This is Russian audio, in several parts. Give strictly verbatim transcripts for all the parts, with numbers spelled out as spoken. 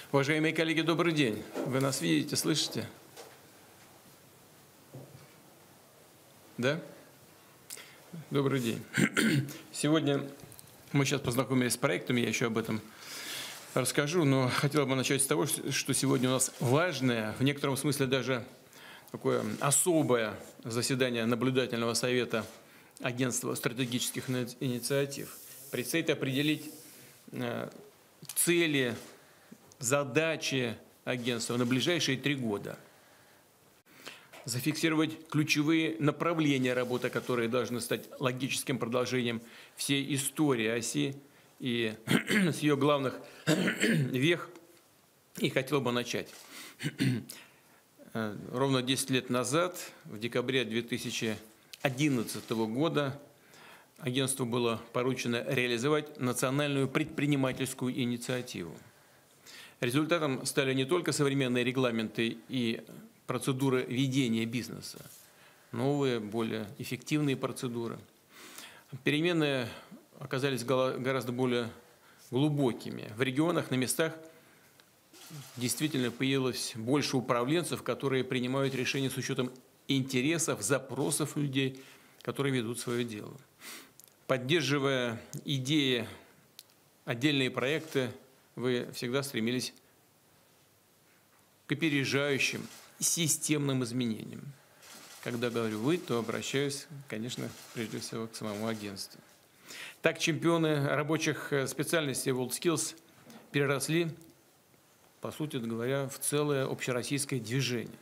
Уважаемые коллеги, добрый день. Вы нас видите, слышите? Да? Добрый день. Сегодня мы сейчас познакомились с проектом, я еще об этом расскажу, но хотел бы начать с того, что сегодня у нас важное, в некотором смысле даже такое особое заседание наблюдательного совета Агентства стратегических инициатив. Предстоит определить цели, задачи агентства на ближайшие три года. Зафиксировать ключевые направления работы, которые должны стать логическим продолжением всей истории оси и с ее главных вех. И хотел бы начать. Ровно десять лет назад, в декабре две тысячи одиннадцатого года, агентству было поручено реализовать национальную предпринимательскую инициативу. Результатом стали не только современные регламенты и процедуры ведения бизнеса, новые, более эффективные процедуры. Перемены оказались гораздо более глубокими. В регионах, на местах действительно появилось больше управленцев, которые принимают решения с учетом интересов, запросов людей, которые ведут свое дело. Поддерживая идеи, отдельные проекты, вы всегда стремились к опережающим системным изменениям. Когда говорю «вы», то обращаюсь, конечно, прежде всего к самому агентству. Так чемпионы рабочих специальностей WorldSkills переросли, по сути говоря, в целое общероссийское движение.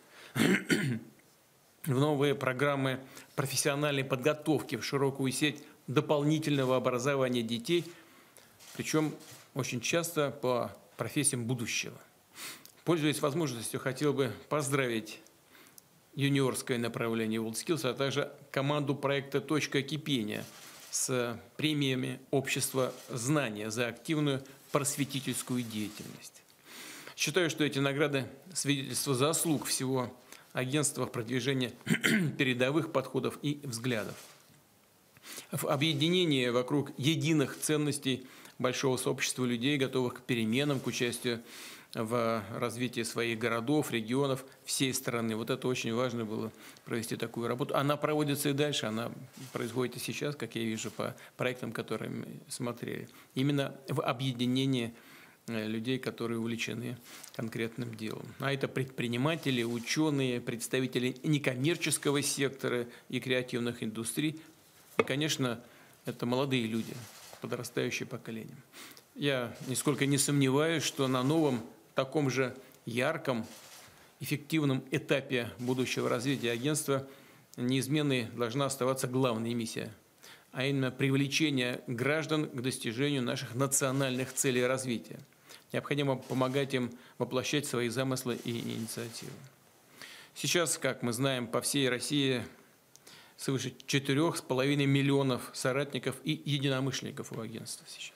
В новые программы профессиональной подготовки, в широкую сеть дополнительного образования детей, причем очень часто по профессиям будущего. Пользуясь возможностью, хотел бы поздравить юниорское направление WorldSkills, а также команду проекта «Точка кипения» с премиями Общества знания за активную просветительскую деятельность. Считаю, что эти награды – свидетельство заслуг всего агентства в продвижении передовых подходов и взглядов. В объединении вокруг единых ценностей большого сообщества людей, готовых к переменам, к участию в развитии своих городов, регионов, всей страны. Вот это очень важно было провести такую работу. Она проводится и дальше, она происходит и сейчас, как я вижу по проектам, которые мы смотрели. Именно в объединении людей, которые увлечены конкретным делом. А это предприниматели, ученые, представители некоммерческого сектора и креативных индустрий. И, конечно, это молодые люди, подрастающее поколение. Я нисколько не сомневаюсь, что на новом, таком же ярком, эффективном этапе будущего развития агентства неизменной должна оставаться главная миссия, а именно привлечение граждан к достижению наших национальных целей развития. Необходимо помогать им воплощать свои замыслы и инициативы. Сейчас, как мы знаем, по всей России свыше четырёх с половиной миллионов соратников и единомышленников у агентства сейчас.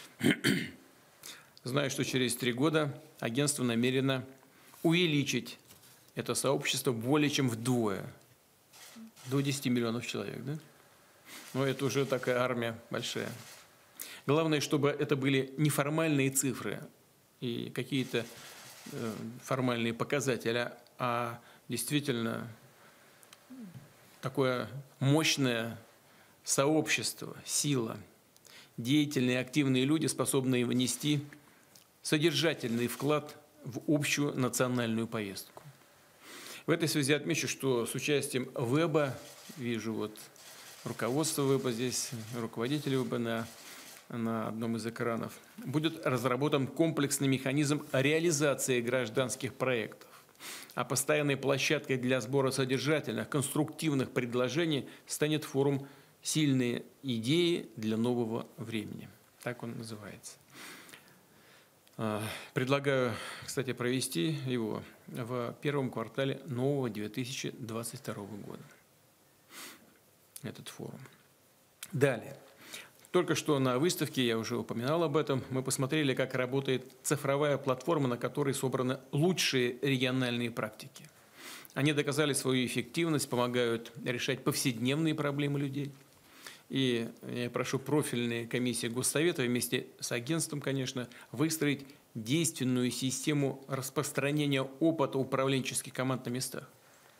Знаю, что через три года агентство намерено увеличить это сообщество более чем вдвое, до десяти миллионов человек. Да? Но это уже такая армия большая. Главное, чтобы это были неформальные цифры и какие-то э, формальные показатели, а действительно такое мощное сообщество, сила, деятельные, активные люди, способные внести содержательный вклад в общую национальную повестку. В этой связи отмечу, что с участием ВЭБа, вижу вот руководство ВЭБа здесь, руководители ВЭБа на, на одном из экранов, будет разработан комплексный механизм реализации гражданских проектов. А постоянной площадкой для сбора содержательных, конструктивных предложений станет форум «Сильные идеи для нового времени». Так он называется. Предлагаю, кстати, провести его в первом квартале нового две тысячи двадцать второго года. Этот форум. Далее. Только что на выставке, я уже упоминал об этом, мы посмотрели, как работает цифровая платформа, на которой собраны лучшие региональные практики. Они доказали свою эффективность, помогают решать повседневные проблемы людей. И я прошу профильные комиссии Госсовета вместе с агентством, конечно, выстроить действенную систему распространения опыта управленческих команд на местах.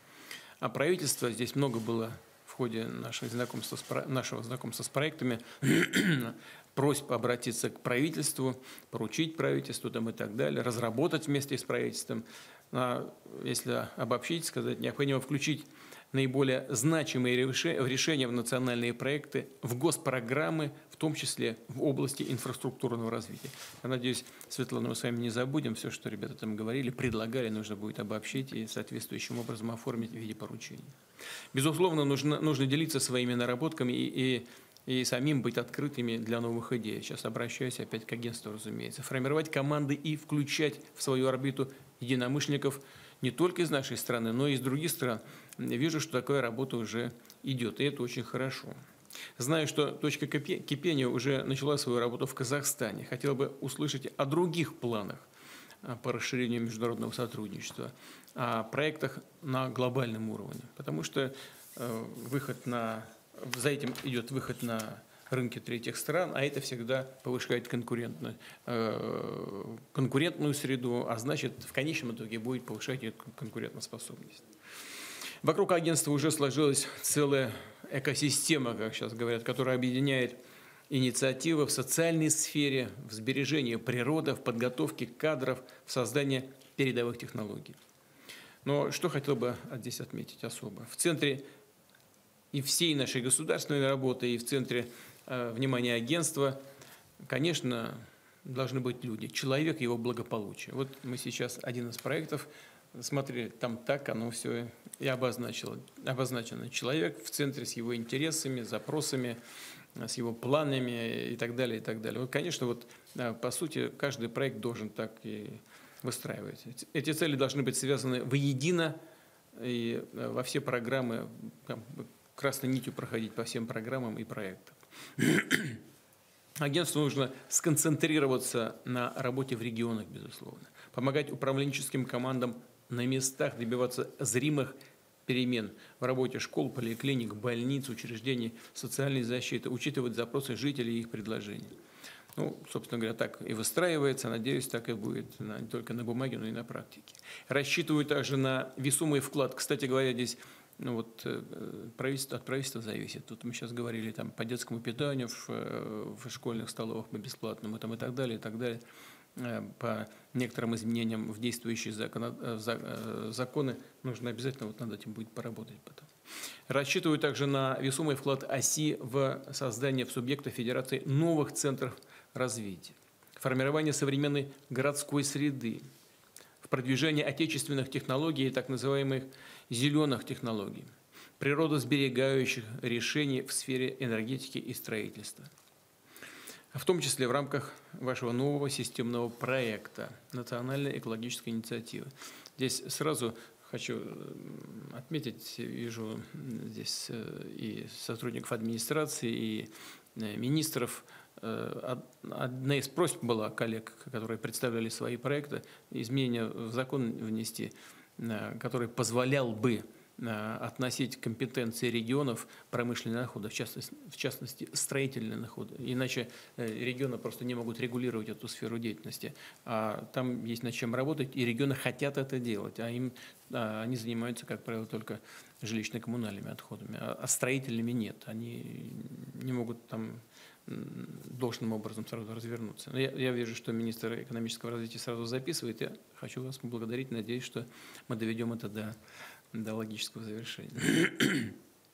А правительство, здесь много было в ходе нашего знакомства с, нашего знакомства с проектами, просьба обратиться к правительству, поручить правительству там, и так далее, разработать вместе с правительством. А если обобщить, сказать, необходимо включить наиболее значимые решения в национальные проекты, в госпрограммы, в том числе в области инфраструктурного развития. Я надеюсь, Светлана, мы с вами не забудем все, что ребята там говорили, предлагали, нужно будет обобщить и соответствующим образом оформить в виде поручений. Безусловно, нужно, нужно делиться своими наработками и, и, и самим быть открытыми для новых идей. Сейчас обращаюсь опять к агентству, разумеется. Формировать команды и включать в свою орбиту единомышленников не только из нашей страны, но и из других стран. Вижу, что такая работа уже идет, и это очень хорошо. Знаю, что точка кипения уже начала свою работу в Казахстане. Хотел бы услышать о других планах по расширению международного сотрудничества, о проектах на глобальном уровне, потому что выход на, за этим идет выход на рынки третьих стран, а это всегда повышает конкурентную, конкурентную среду, а значит, в конечном итоге будет повышать ее конкурентоспособность. Вокруг агентства уже сложилась целая экосистема, как сейчас говорят, которая объединяет инициативы в социальной сфере, в сбережении природы, в подготовке кадров, в создании передовых технологий. Но что хотел бы здесь отметить особо? В центре и всей нашей государственной работы, и в центре э, внимания агентства, конечно, должны быть люди, человек и его благополучие. Вот мы сейчас один из проектов смотрели, там так оно все и обозначило. Обозначено. Человек в центре с его интересами, запросами, с его планами и так далее, и так далее. Вот, конечно, вот, по сути, каждый проект должен так и выстраивать. Эти цели должны быть связаны воедино и во все программы, красной нитью проходить по всем программам и проектам. Агентству нужно сконцентрироваться на работе в регионах, безусловно, помогать управленческим командам на местах добиваться зримых перемен в работе школ, поликлиник, больниц, учреждений социальной защиты, учитывать запросы жителей и их предложения. Ну, собственно говоря, так и выстраивается, надеюсь, так и будет не только на бумаге, но и на практике. Рассчитываю также на весомый вклад. Кстати говоря, здесь ну, вот, правительство, от правительства зависит. Тут мы сейчас говорили там, по детскому питанию в, в школьных столовых по бесплатному там, и так далее, и так далее. По некоторым изменениям в действующие законы, законы нужно обязательно вот над этим будет поработать потом. Рассчитываю также на весомый вклад ОСИ в создание в субъектах Федерации новых центров развития, формирование современной городской среды, в продвижение отечественных технологий и так называемых зеленых технологий, природосберегающих решений в сфере энергетики и строительства. В том числе в рамках вашего нового системного проекта «Национальной экологической инициативы». Здесь сразу хочу отметить, вижу здесь и сотрудников администрации, и министров. Одна из просьб была коллег, которые представляли свои проекты, изменения в закон внести, который позволял бы относить компетенции регионов промышленные отходы, в частности, в частности строительные отходы. Иначе регионы просто не могут регулировать эту сферу деятельности. А там есть над чем работать, и регионы хотят это делать, а им а они занимаются, как правило, только жилищно-коммунальными отходами, а строительными нет. Они не могут там должным образом сразу развернуться. Я, я вижу, что министр экономического развития сразу записывает. Я хочу вас поблагодарить, надеюсь, что мы доведем это до до логического завершения.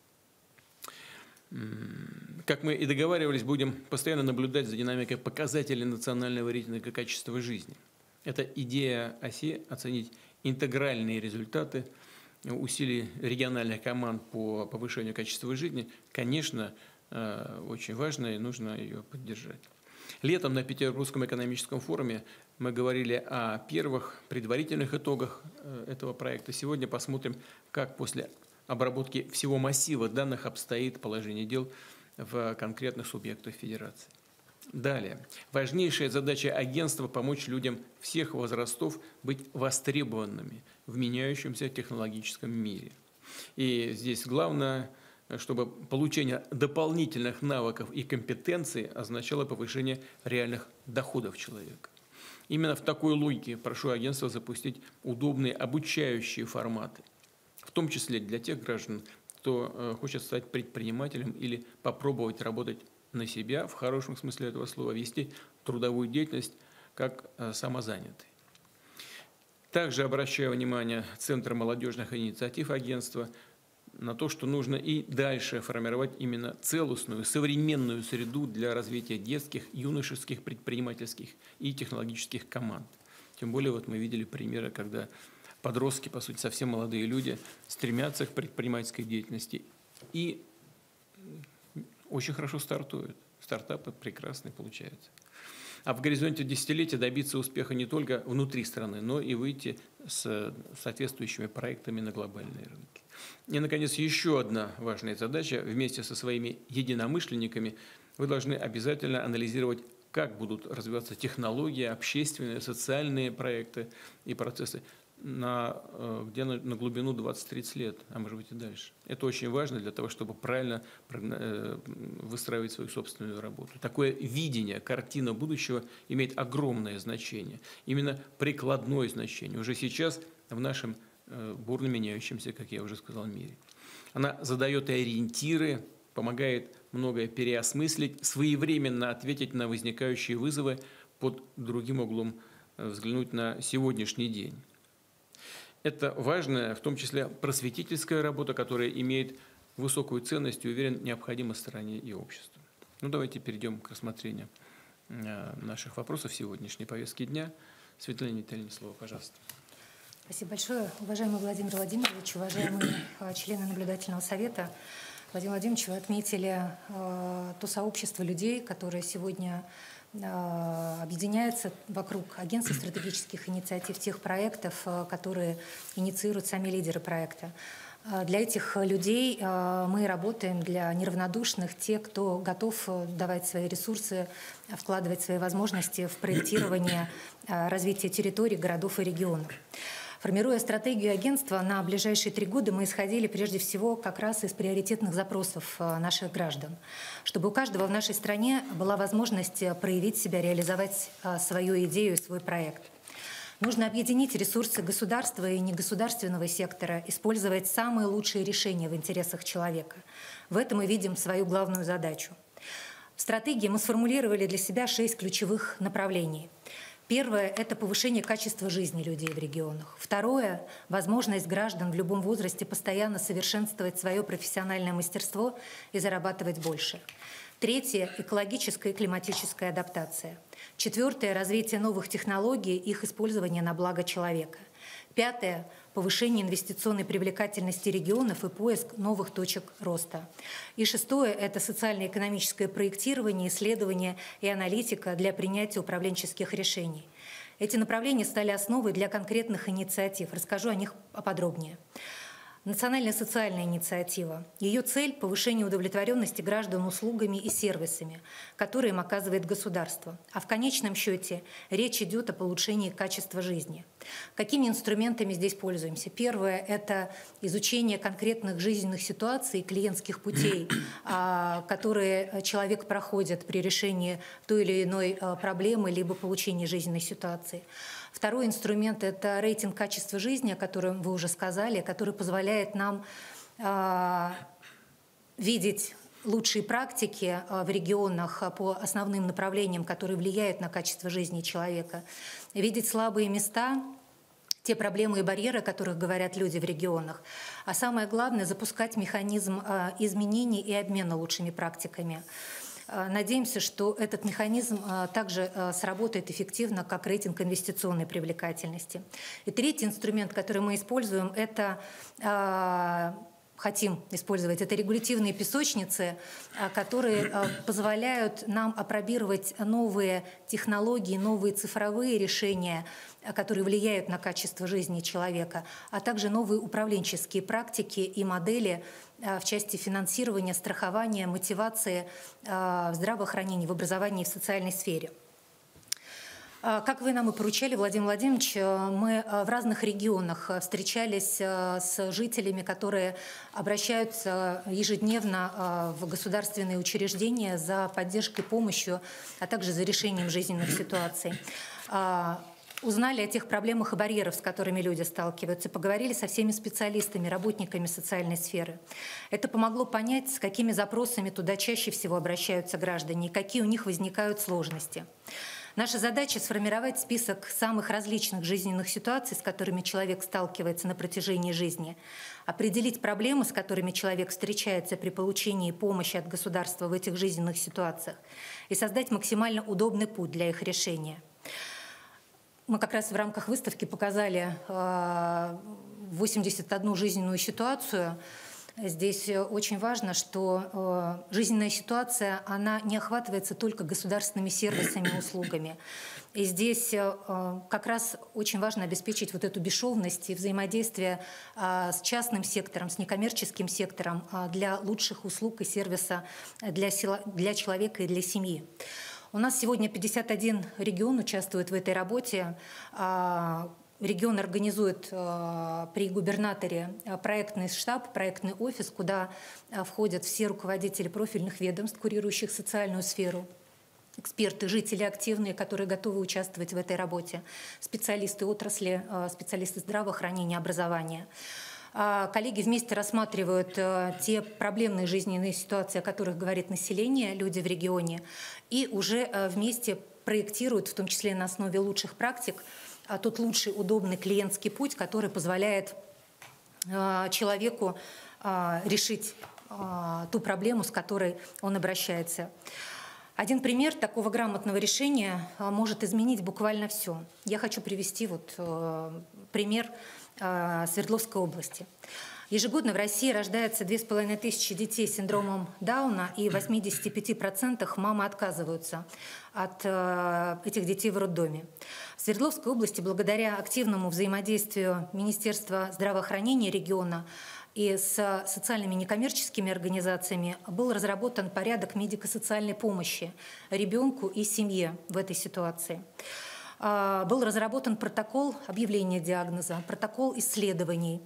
Как мы и договаривались, будем постоянно наблюдать за динамикой показателей национального рейтинга качества жизни. Это идея ОСИ – оценить интегральные результаты усилий региональных команд по повышению качества жизни. Конечно, очень важно и нужно ее поддержать. Летом на Петербургском экономическом форуме мы говорили о первых предварительных итогах этого проекта. Сегодня посмотрим, как после обработки всего массива данных обстоит положение дел в конкретных субъектах Федерации. Далее. Важнейшая задача агентства – помочь людям всех возрастов быть востребованными в меняющемся технологическом мире. И здесь главное чтобы получение дополнительных навыков и компетенций означало повышение реальных доходов человека. Именно в такой логике прошу агентство запустить удобные обучающие форматы, в том числе для тех граждан, кто хочет стать предпринимателем или попробовать работать на себя, в хорошем смысле этого слова, вести трудовую деятельность как самозанятый. Также обращаю внимание Центра молодежных инициатив агентства на то, что нужно и дальше формировать именно целостную, современную среду для развития детских, юношеских, предпринимательских и технологических команд. Тем более вот мы видели примеры, когда подростки, по сути, совсем молодые люди, стремятся к предпринимательской деятельности и очень хорошо стартуют. Стартапы прекрасные получаются. А в горизонте десятилетия добиться успеха не только внутри страны, но и выйти с соответствующими проектами на глобальные рынки. И, наконец, еще одна важная задача. Вместе со своими единомышленниками вы должны обязательно анализировать, как будут развиваться технологии, общественные, социальные проекты и процессы на, где на, на глубину двадцать-тридцать лет, а может быть и дальше. Это очень важно для того, чтобы правильно выстраивать свою собственную работу. Такое видение, картина будущего имеет огромное значение, именно прикладное значение. Уже сейчас в нашем бурно меняющемся, как я уже сказал, мире. Она задает ориентиры, помогает многое переосмыслить, своевременно ответить на возникающие вызовы, под другим углом взглянуть на сегодняшний день. Это важная, в том числе просветительская работа, которая имеет высокую ценность и, уверен, необходима стране и обществу. Ну, давайте перейдем к рассмотрению наших вопросов сегодняшней повестки дня. Светлана Витальевна, слово, пожалуйста. Спасибо большое. Уважаемый Владимир Владимирович, уважаемые члены наблюдательного совета. Владимир Владимирович, вы отметили э, то сообщество людей, которое сегодня объединяется вокруг агентства стратегических инициатив, тех проектов, которые инициируют сами лидеры проекта. Для этих людей мы работаем, для неравнодушных, те, кто готов давать свои ресурсы, вкладывать свои возможности в проектирование развития территорий, городов и регионов. Формируя стратегию агентства на ближайшие три года, мы исходили прежде всего как раз из приоритетных запросов наших граждан, чтобы у каждого в нашей стране была возможность проявить себя, реализовать свою идею и свой проект. Нужно объединить ресурсы государства и негосударственного сектора, использовать самые лучшие решения в интересах человека. В этом мы видим свою главную задачу. В стратегии мы сформулировали для себя шесть ключевых направлений. Первое – это повышение качества жизни людей в регионах. Второе – возможность граждан в любом возрасте постоянно совершенствовать свое профессиональное мастерство и зарабатывать больше. Третье – экологическая и климатическая адаптация. Четвертое – развитие новых технологий, их использование на благо человека. Пятое – повышение инвестиционной привлекательности регионов и поиск новых точек роста. И шестое – это социально-экономическое проектирование, исследование и аналитика для принятия управленческих решений. Эти направления стали основой для конкретных инициатив. Расскажу о них поподробнее. Национальная социальная инициатива. Ее цель – повышение удовлетворенности граждан услугами и сервисами, которые им оказывает государство. А в конечном счете речь идет о улучшении качества жизни. Какими инструментами здесь пользуемся? Первое – это изучение конкретных жизненных ситуаций, клиентских путей, которые человек проходит при решении той или иной проблемы либо получении жизненной ситуации. Второй инструмент – это рейтинг качества жизни, о котором вы уже сказали, который позволяет нам э, видеть лучшие практики в регионах по основным направлениям, которые влияют на качество жизни человека, видеть слабые места, те проблемы и барьеры, о которых говорят люди в регионах. А самое главное – запускать механизм э, изменений и обмена лучшими практиками. Надеемся, что этот механизм также сработает эффективно, как рейтинг инвестиционной привлекательности. И третий инструмент, который мы используем, это хотим использовать, это регулятивные песочницы, которые позволяют нам опробировать новые технологии, новые цифровые решения, которые влияют на качество жизни человека, а также новые управленческие практики и модели в части финансирования, страхования, мотивации в здравоохранении, в образовании и в социальной сфере. Как вы нам и поручали, Владимир Владимирович, мы в разных регионах встречались с жителями, которые обращаются ежедневно в государственные учреждения за поддержкой, помощью, а также за решением жизненных ситуаций. Узнали о тех проблемах и барьерах, с которыми люди сталкиваются, поговорили со всеми специалистами, работниками социальной сферы. Это помогло понять, с какими запросами туда чаще всего обращаются граждане и какие у них возникают сложности. Наша задача — сформировать список самых различных жизненных ситуаций, с которыми человек сталкивается на протяжении жизни, определить проблемы, с которыми человек встречается при получении помощи от государства в этих жизненных ситуациях, и создать максимально удобный путь для их решения. Мы как раз в рамках выставки показали восемьдесят одну жизненную ситуацию. Здесь очень важно, что жизненная ситуация, она не охватывается только государственными сервисами и услугами. И здесь как раз очень важно обеспечить вот эту бесшовность и взаимодействие с частным сектором, с некоммерческим сектором для лучших услуг и сервиса для, для человека и для семьи. У нас сегодня пятьдесят один регион участвует в этой работе. Регион организует при губернаторе проектный штаб, проектный офис, куда входят все руководители профильных ведомств, курирующих социальную сферу, эксперты, жители активные, которые готовы участвовать в этой работе, специалисты отрасли, специалисты здравоохранения, образования. Коллеги вместе рассматривают те проблемные жизненные ситуации, о которых говорит население, люди в регионе, и уже вместе проектируют, в том числе на основе лучших практик, тот лучший, удобный клиентский путь, который позволяет человеку решить ту проблему, с которой он обращается. Один пример такого грамотного решения может изменить буквально все. Я хочу привести вот пример Свердловской области. Ежегодно в России рождается две с половиной тысячи детей с синдромом Дауна, и в восьмидесяти пяти процентах мамы отказываются от этих детей в роддоме. В Свердловской области, благодаря активному взаимодействию Министерства здравоохранения региона и с социальными некоммерческими организациями, был разработан порядок медико-социальной помощи ребенку и семье в этой ситуации. Был разработан протокол объявления диагноза, протокол исследований,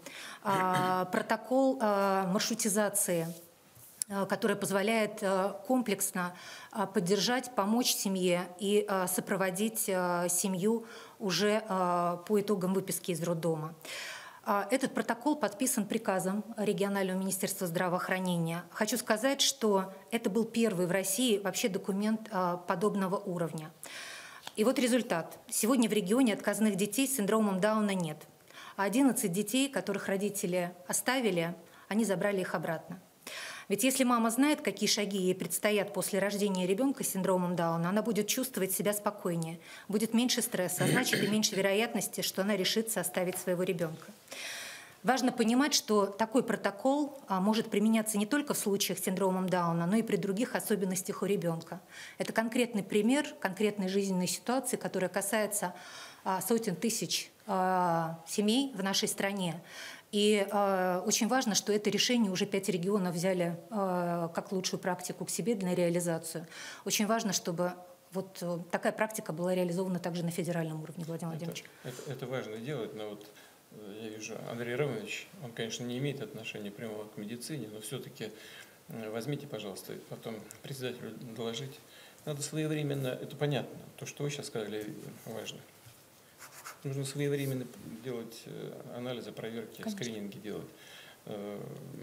протокол маршрутизации, который позволяет комплексно поддержать, помочь семье и сопроводить семью уже по итогам выписки из роддома. Этот протокол подписан приказом регионального министерства здравоохранения. Хочу сказать, что это был первый в России вообще документ подобного уровня. И вот результат. Сегодня в регионе отказных детей с синдромом Дауна нет. А одиннадцать детей, которых родители оставили, они забрали их обратно. Ведь если мама знает, какие шаги ей предстоят после рождения ребенка с синдромом Дауна, она будет чувствовать себя спокойнее, будет меньше стресса, а значит и меньше вероятности, что она решится оставить своего ребенка. Важно понимать, что такой протокол может применяться не только в случаях с синдромом Дауна, но и при других особенностях у ребенка. Это конкретный пример конкретной жизненной ситуации, которая касается сотен тысяч семей в нашей стране. И очень важно, что это решение уже пять регионов взяли как лучшую практику к себе для реализации. Очень важно, чтобы вот такая практика была реализована также на федеральном уровне, Владимир Владимирович. Это, это, это важно делать, но вот я вижу, Андрей Романович, он, конечно, не имеет отношения прямого к медицине, но все-таки возьмите, пожалуйста, потом председателю доложить. Надо своевременно, это понятно, то, что вы сейчас сказали, важно. Нужно своевременно делать анализы, проверки, конечно, скрининги делать э,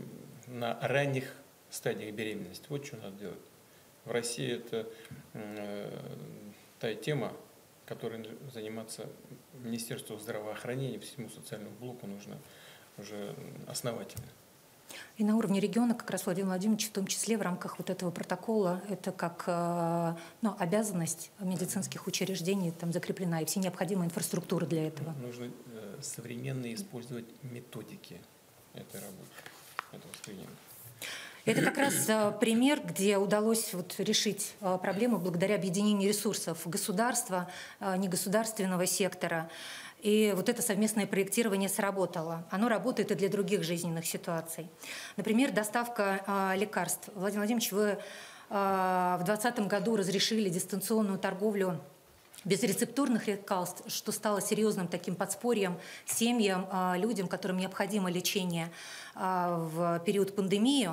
на ранних стадиях беременности. Вот что надо делать. В России это э, та тема, которой заниматься Министерству здравоохранения, всему социальному блоку нужно уже основательно. И на уровне региона как раз Владимир Владимирович, в том числе в рамках вот этого протокола, это как ну, обязанность медицинских учреждений там закреплена, и все необходимая инфраструктура для этого. Нужно современно использовать методики этой работы, этого скрининга. Это как раз пример, где удалось вот решить проблему благодаря объединению ресурсов государства, негосударственного сектора. И вот это совместное проектирование сработало. Оно работает и для других жизненных ситуаций. Например, доставка лекарств. Владимир Владимирович, вы в двадцатом году разрешили дистанционную торговлю без рецептурных лекарств, что стало серьезным таким подспорьем семьям, людям, которым необходимо лечение в период пандемии.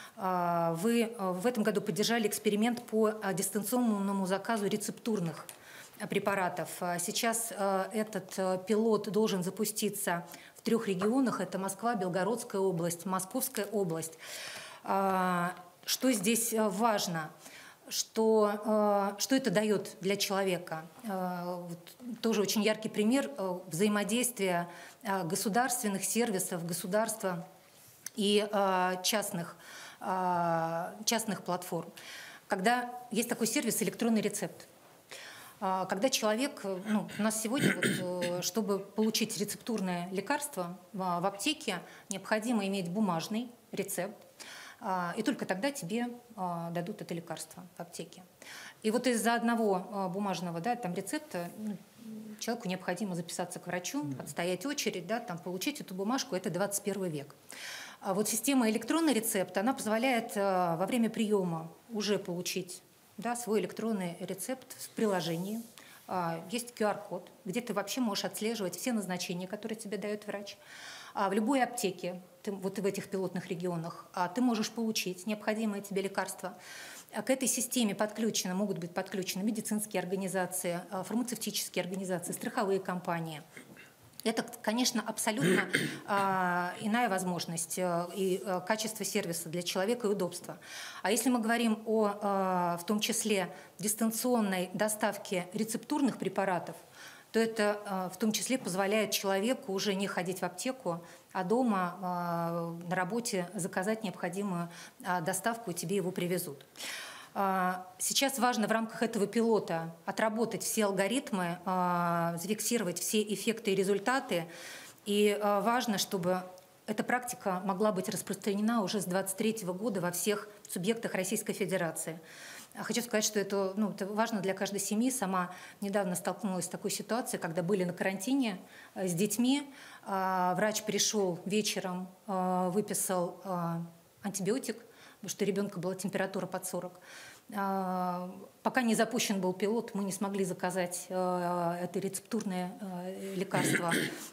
Вы в этом году поддержали эксперимент по дистанционному заказу рецептурных препаратов. Сейчас этот пилот должен запуститься в трех регионах. Это Москва, Белгородская область, Московская область. Что здесь важно? Что, что это дает для человека? Тоже очень яркий пример взаимодействия государственных сервисов, государства и частных, частных платформ. Когда есть такой сервис «Электронный рецепт». Когда человек, ну, у нас сегодня, вот, чтобы получить рецептурное лекарство в аптеке, необходимо иметь бумажный рецепт, и только тогда тебе дадут это лекарство в аптеке. И вот из-за одного бумажного, да, там, рецепта человеку необходимо записаться к врачу, отстоять очередь, да, там, получить эту бумажку, это двадцать первый век. А вот система электронный рецепт, она позволяет во время приема уже получить, да, свой электронный рецепт в приложении. Есть ку ар код, где ты вообще можешь отслеживать все назначения, которые тебе дает врач. А в любой аптеке, ты, вот в этих пилотных регионах, ты можешь получить необходимое тебе лекарство. К этой системе подключены, могут быть подключены медицинские организации, фармацевтические организации, страховые компании. Это, конечно, абсолютно э, иная возможность э, и э, качество сервиса для человека и удобства. А если мы говорим о, э, в том числе, дистанционной доставке рецептурных препаратов, то это э, в том числе позволяет человеку уже не ходить в аптеку, а дома э, на работе заказать необходимую э, доставку, и тебе его привезут. Сейчас важно в рамках этого пилота отработать все алгоритмы, зафиксировать все эффекты и результаты. И важно, чтобы эта практика могла быть распространена уже с две тысячи двадцать третьего года во всех субъектах Российской Федерации. Хочу сказать, что это, ну, это важно для каждой семьи. Сама недавно столкнулась с такой ситуацией, когда были на карантине с детьми. Врач пришел вечером, выписал антибиотик, потому что у ребенка была температура под сорок. Пока не запущен был пилот, мы не смогли заказать это рецептурное лекарство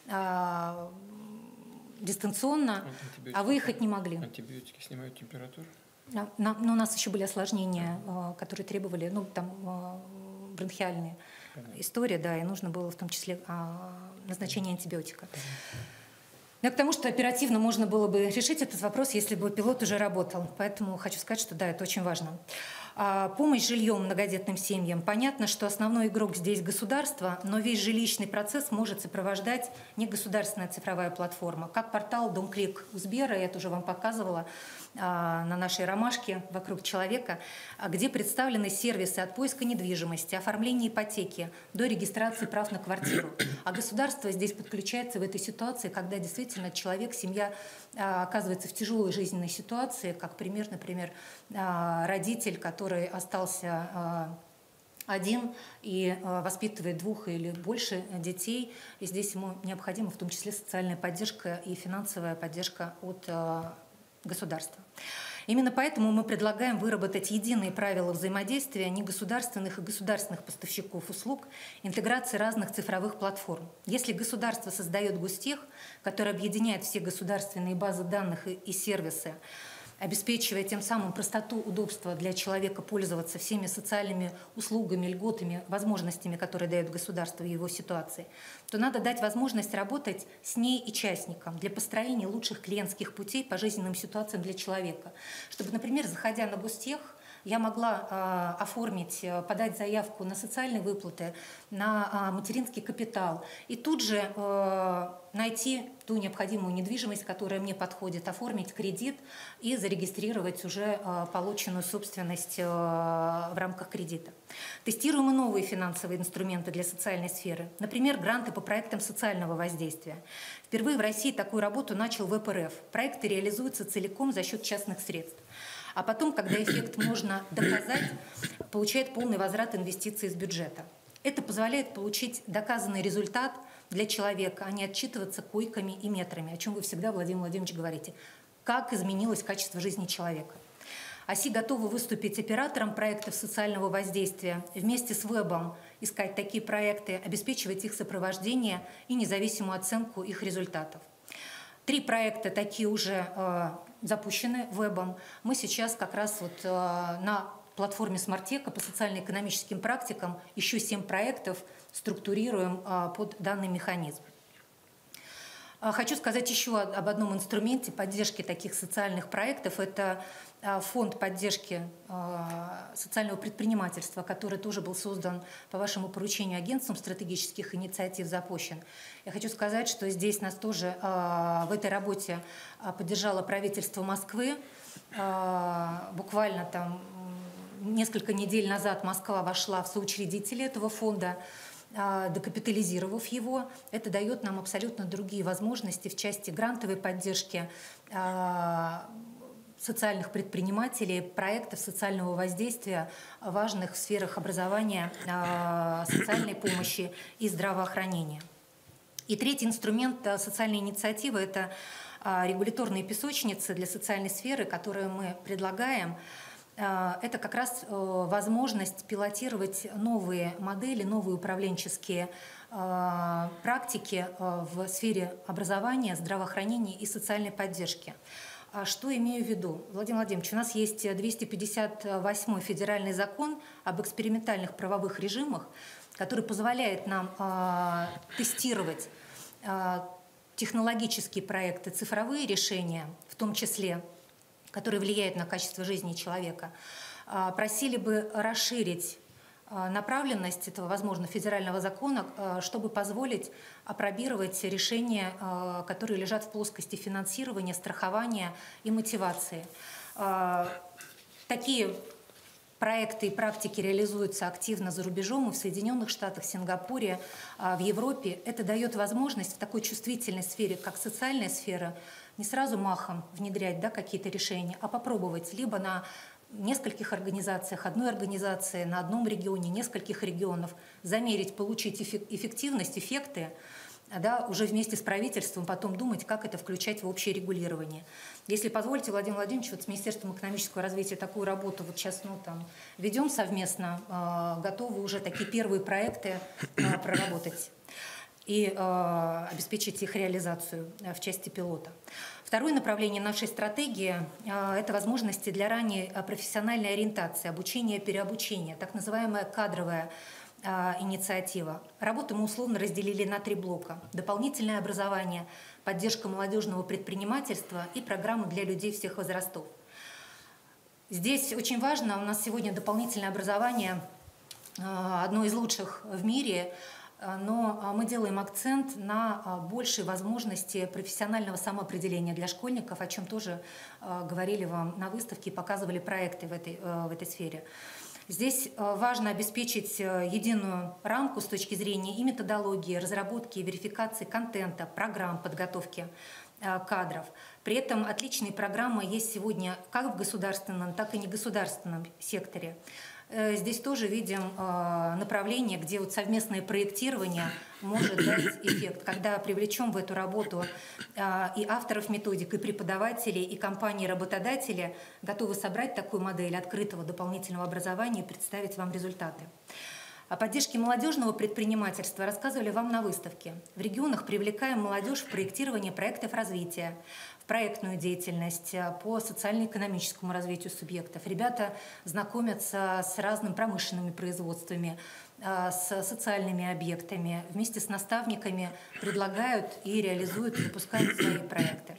дистанционно, а выехать не могли. Антибиотики снимают температуру? Но у нас еще были осложнения, которые требовали, ну, там, бронхиальные Понятно. Истории, да, и нужно было в том числе назначение антибиотика. Но к тому, что оперативно можно было бы решить этот вопрос, если бы пилот уже работал. Поэтому хочу сказать, что да, это очень важно. А, помощь жильем многодетным семьям. Понятно, что основной игрок здесь государство, но весь жилищный процесс может сопровождать негосударственная цифровая платформа, как портал «Дом-клик» у Сбера, я это уже вам показывала а, на нашей ромашке «Вокруг человека», где представлены сервисы от поиска недвижимости, оформления ипотеки до регистрации прав на квартиру. А государство здесь подключается в этой ситуации, когда действительно человек, семья а, оказывается в тяжелой жизненной ситуации, как пример, например, а, родитель, который который остался один и воспитывает двух или больше детей. И здесь ему необходима в том числе социальная поддержка и финансовая поддержка от государства. Именно поэтому мы предлагаем выработать единые правила взаимодействия негосударственных и государственных поставщиков услуг, интеграции разных цифровых платформ. Если государство создает гостех, который объединяет все государственные базы данных и сервисы, обеспечивая тем самым простоту, удобство для человека пользоваться всеми социальными услугами, льготами, возможностями, которые дает государство в его ситуации, то надо дать возможность работать с ней и частникам для построения лучших клиентских путей по жизненным ситуациям для человека. Чтобы, например, заходя на гостех, я могла э, оформить, подать заявку на социальные выплаты, на э, материнский капитал и тут же э, найти ту необходимую недвижимость, которая мне подходит, оформить кредит и зарегистрировать уже э, полученную собственность э, в рамках кредита. Тестируем и новые финансовые инструменты для социальной сферы. Например, гранты по проектам социального воздействия. Впервые в России такую работу начал вэ пэ эр эф. Проекты реализуются целиком за счет частных средств. А потом, когда эффект можно доказать, получает полный возврат инвестиций из бюджета. Это позволяет получить доказанный результат для человека, а не отчитываться койками и метрами, о чем вы всегда, Владимир Владимирович, говорите. Как изменилось качество жизни человека. ОСИ готовы выступить оператором проектов социального воздействия, вместе с вебом искать такие проекты, обеспечивать их сопровождение и независимую оценку их результатов. Три проекта такие уже э, запущены вебом. Мы сейчас как раз вот э, на платформе Смартека по социально-экономическим практикам еще семь проектов структурируем э, под данный механизм. Хочу сказать еще об одном инструменте поддержки таких социальных проектов. Это фонд поддержки социального предпринимательства, который тоже был создан по вашему поручению агентством стратегических инициатив «Запущен». Я хочу сказать, что здесь нас тоже в этой работе поддержало правительство Москвы. Буквально там несколько недель назад Москва вошла в соучредители этого фонда, докапитализировав его. Это дает нам абсолютно другие возможности в части грантовой поддержки социальных предпринимателей, проектов социального воздействия, важных в сферах образования, социальной помощи и здравоохранения. И третий инструмент социальной инициативы – это регуляторные песочницы для социальной сферы, которые мы предлагаем. Это как раз возможность пилотировать новые модели, новые управленческие практики в сфере образования, здравоохранения и социальной поддержки. Что имею в виду? Владимир Владимирович, у нас есть двести пятьдесят восьмой федеральный закон об экспериментальных правовых режимах, который позволяет нам тестировать технологические проекты, цифровые решения, в том числе, которые влияют на качество жизни человека. Просили бы расширить направленность этого, возможно, федерального закона, чтобы позволить апробировать решения, которые лежат в плоскости финансирования, страхования и мотивации. Такие проекты и практики реализуются активно за рубежом, и в Соединенных Штатах, в Сингапуре, в Европе. Это дает возможность в такой чувствительной сфере, как социальная сфера, не сразу махом внедрять, да, какие-то решения, а попробовать либо на нескольких организациях, одной организации, на одном регионе, нескольких регионов, замерить, получить эффективность, эффекты, да, уже вместе с правительством потом думать, как это включать в общее регулирование. Если позволите, Владимир Владимирович, вот с Министерством экономического развития такую работу вот сейчас ну, там, ведем совместно, э, готовы уже такие первые проекты э, проработать и э, обеспечить их реализацию э, в части пилота. Второе направление нашей стратегии э, – это возможности для ранней профессиональной ориентации, обучения, переобучения, так называемая кадровая э, инициатива. Работу мы условно разделили на три блока. Дополнительное образование, поддержка молодежного предпринимательства и программы для людей всех возрастов. Здесь очень важно, у нас сегодня дополнительное образование э, одно из лучших в мире, но мы делаем акцент на большей возможности профессионального самоопределения для школьников, о чем тоже говорили вам на выставке и показывали проекты в этой, в этой сфере. Здесь важно обеспечить единую рамку с точки зрения и методологии, разработки и верификации контента, программ подготовки кадров. При этом отличные программы есть сегодня как в государственном, так и негосударственном секторе. Здесь тоже видим направление, где вот совместное проектирование может дать эффект, когда привлечем в эту работу и авторов методик, и преподавателей, и компании-работодатели, готовы собрать такую модель открытого дополнительного образования и представить вам результаты. О поддержке молодежного предпринимательства рассказывали вам на выставке. В регионах привлекаем молодежь в проектирование проектов развития, в проектную деятельность по социально-экономическому развитию субъектов. Ребята знакомятся с разными промышленными производствами, с социальными объектами, вместе с наставниками предлагают и реализуют, запускают свои проекты.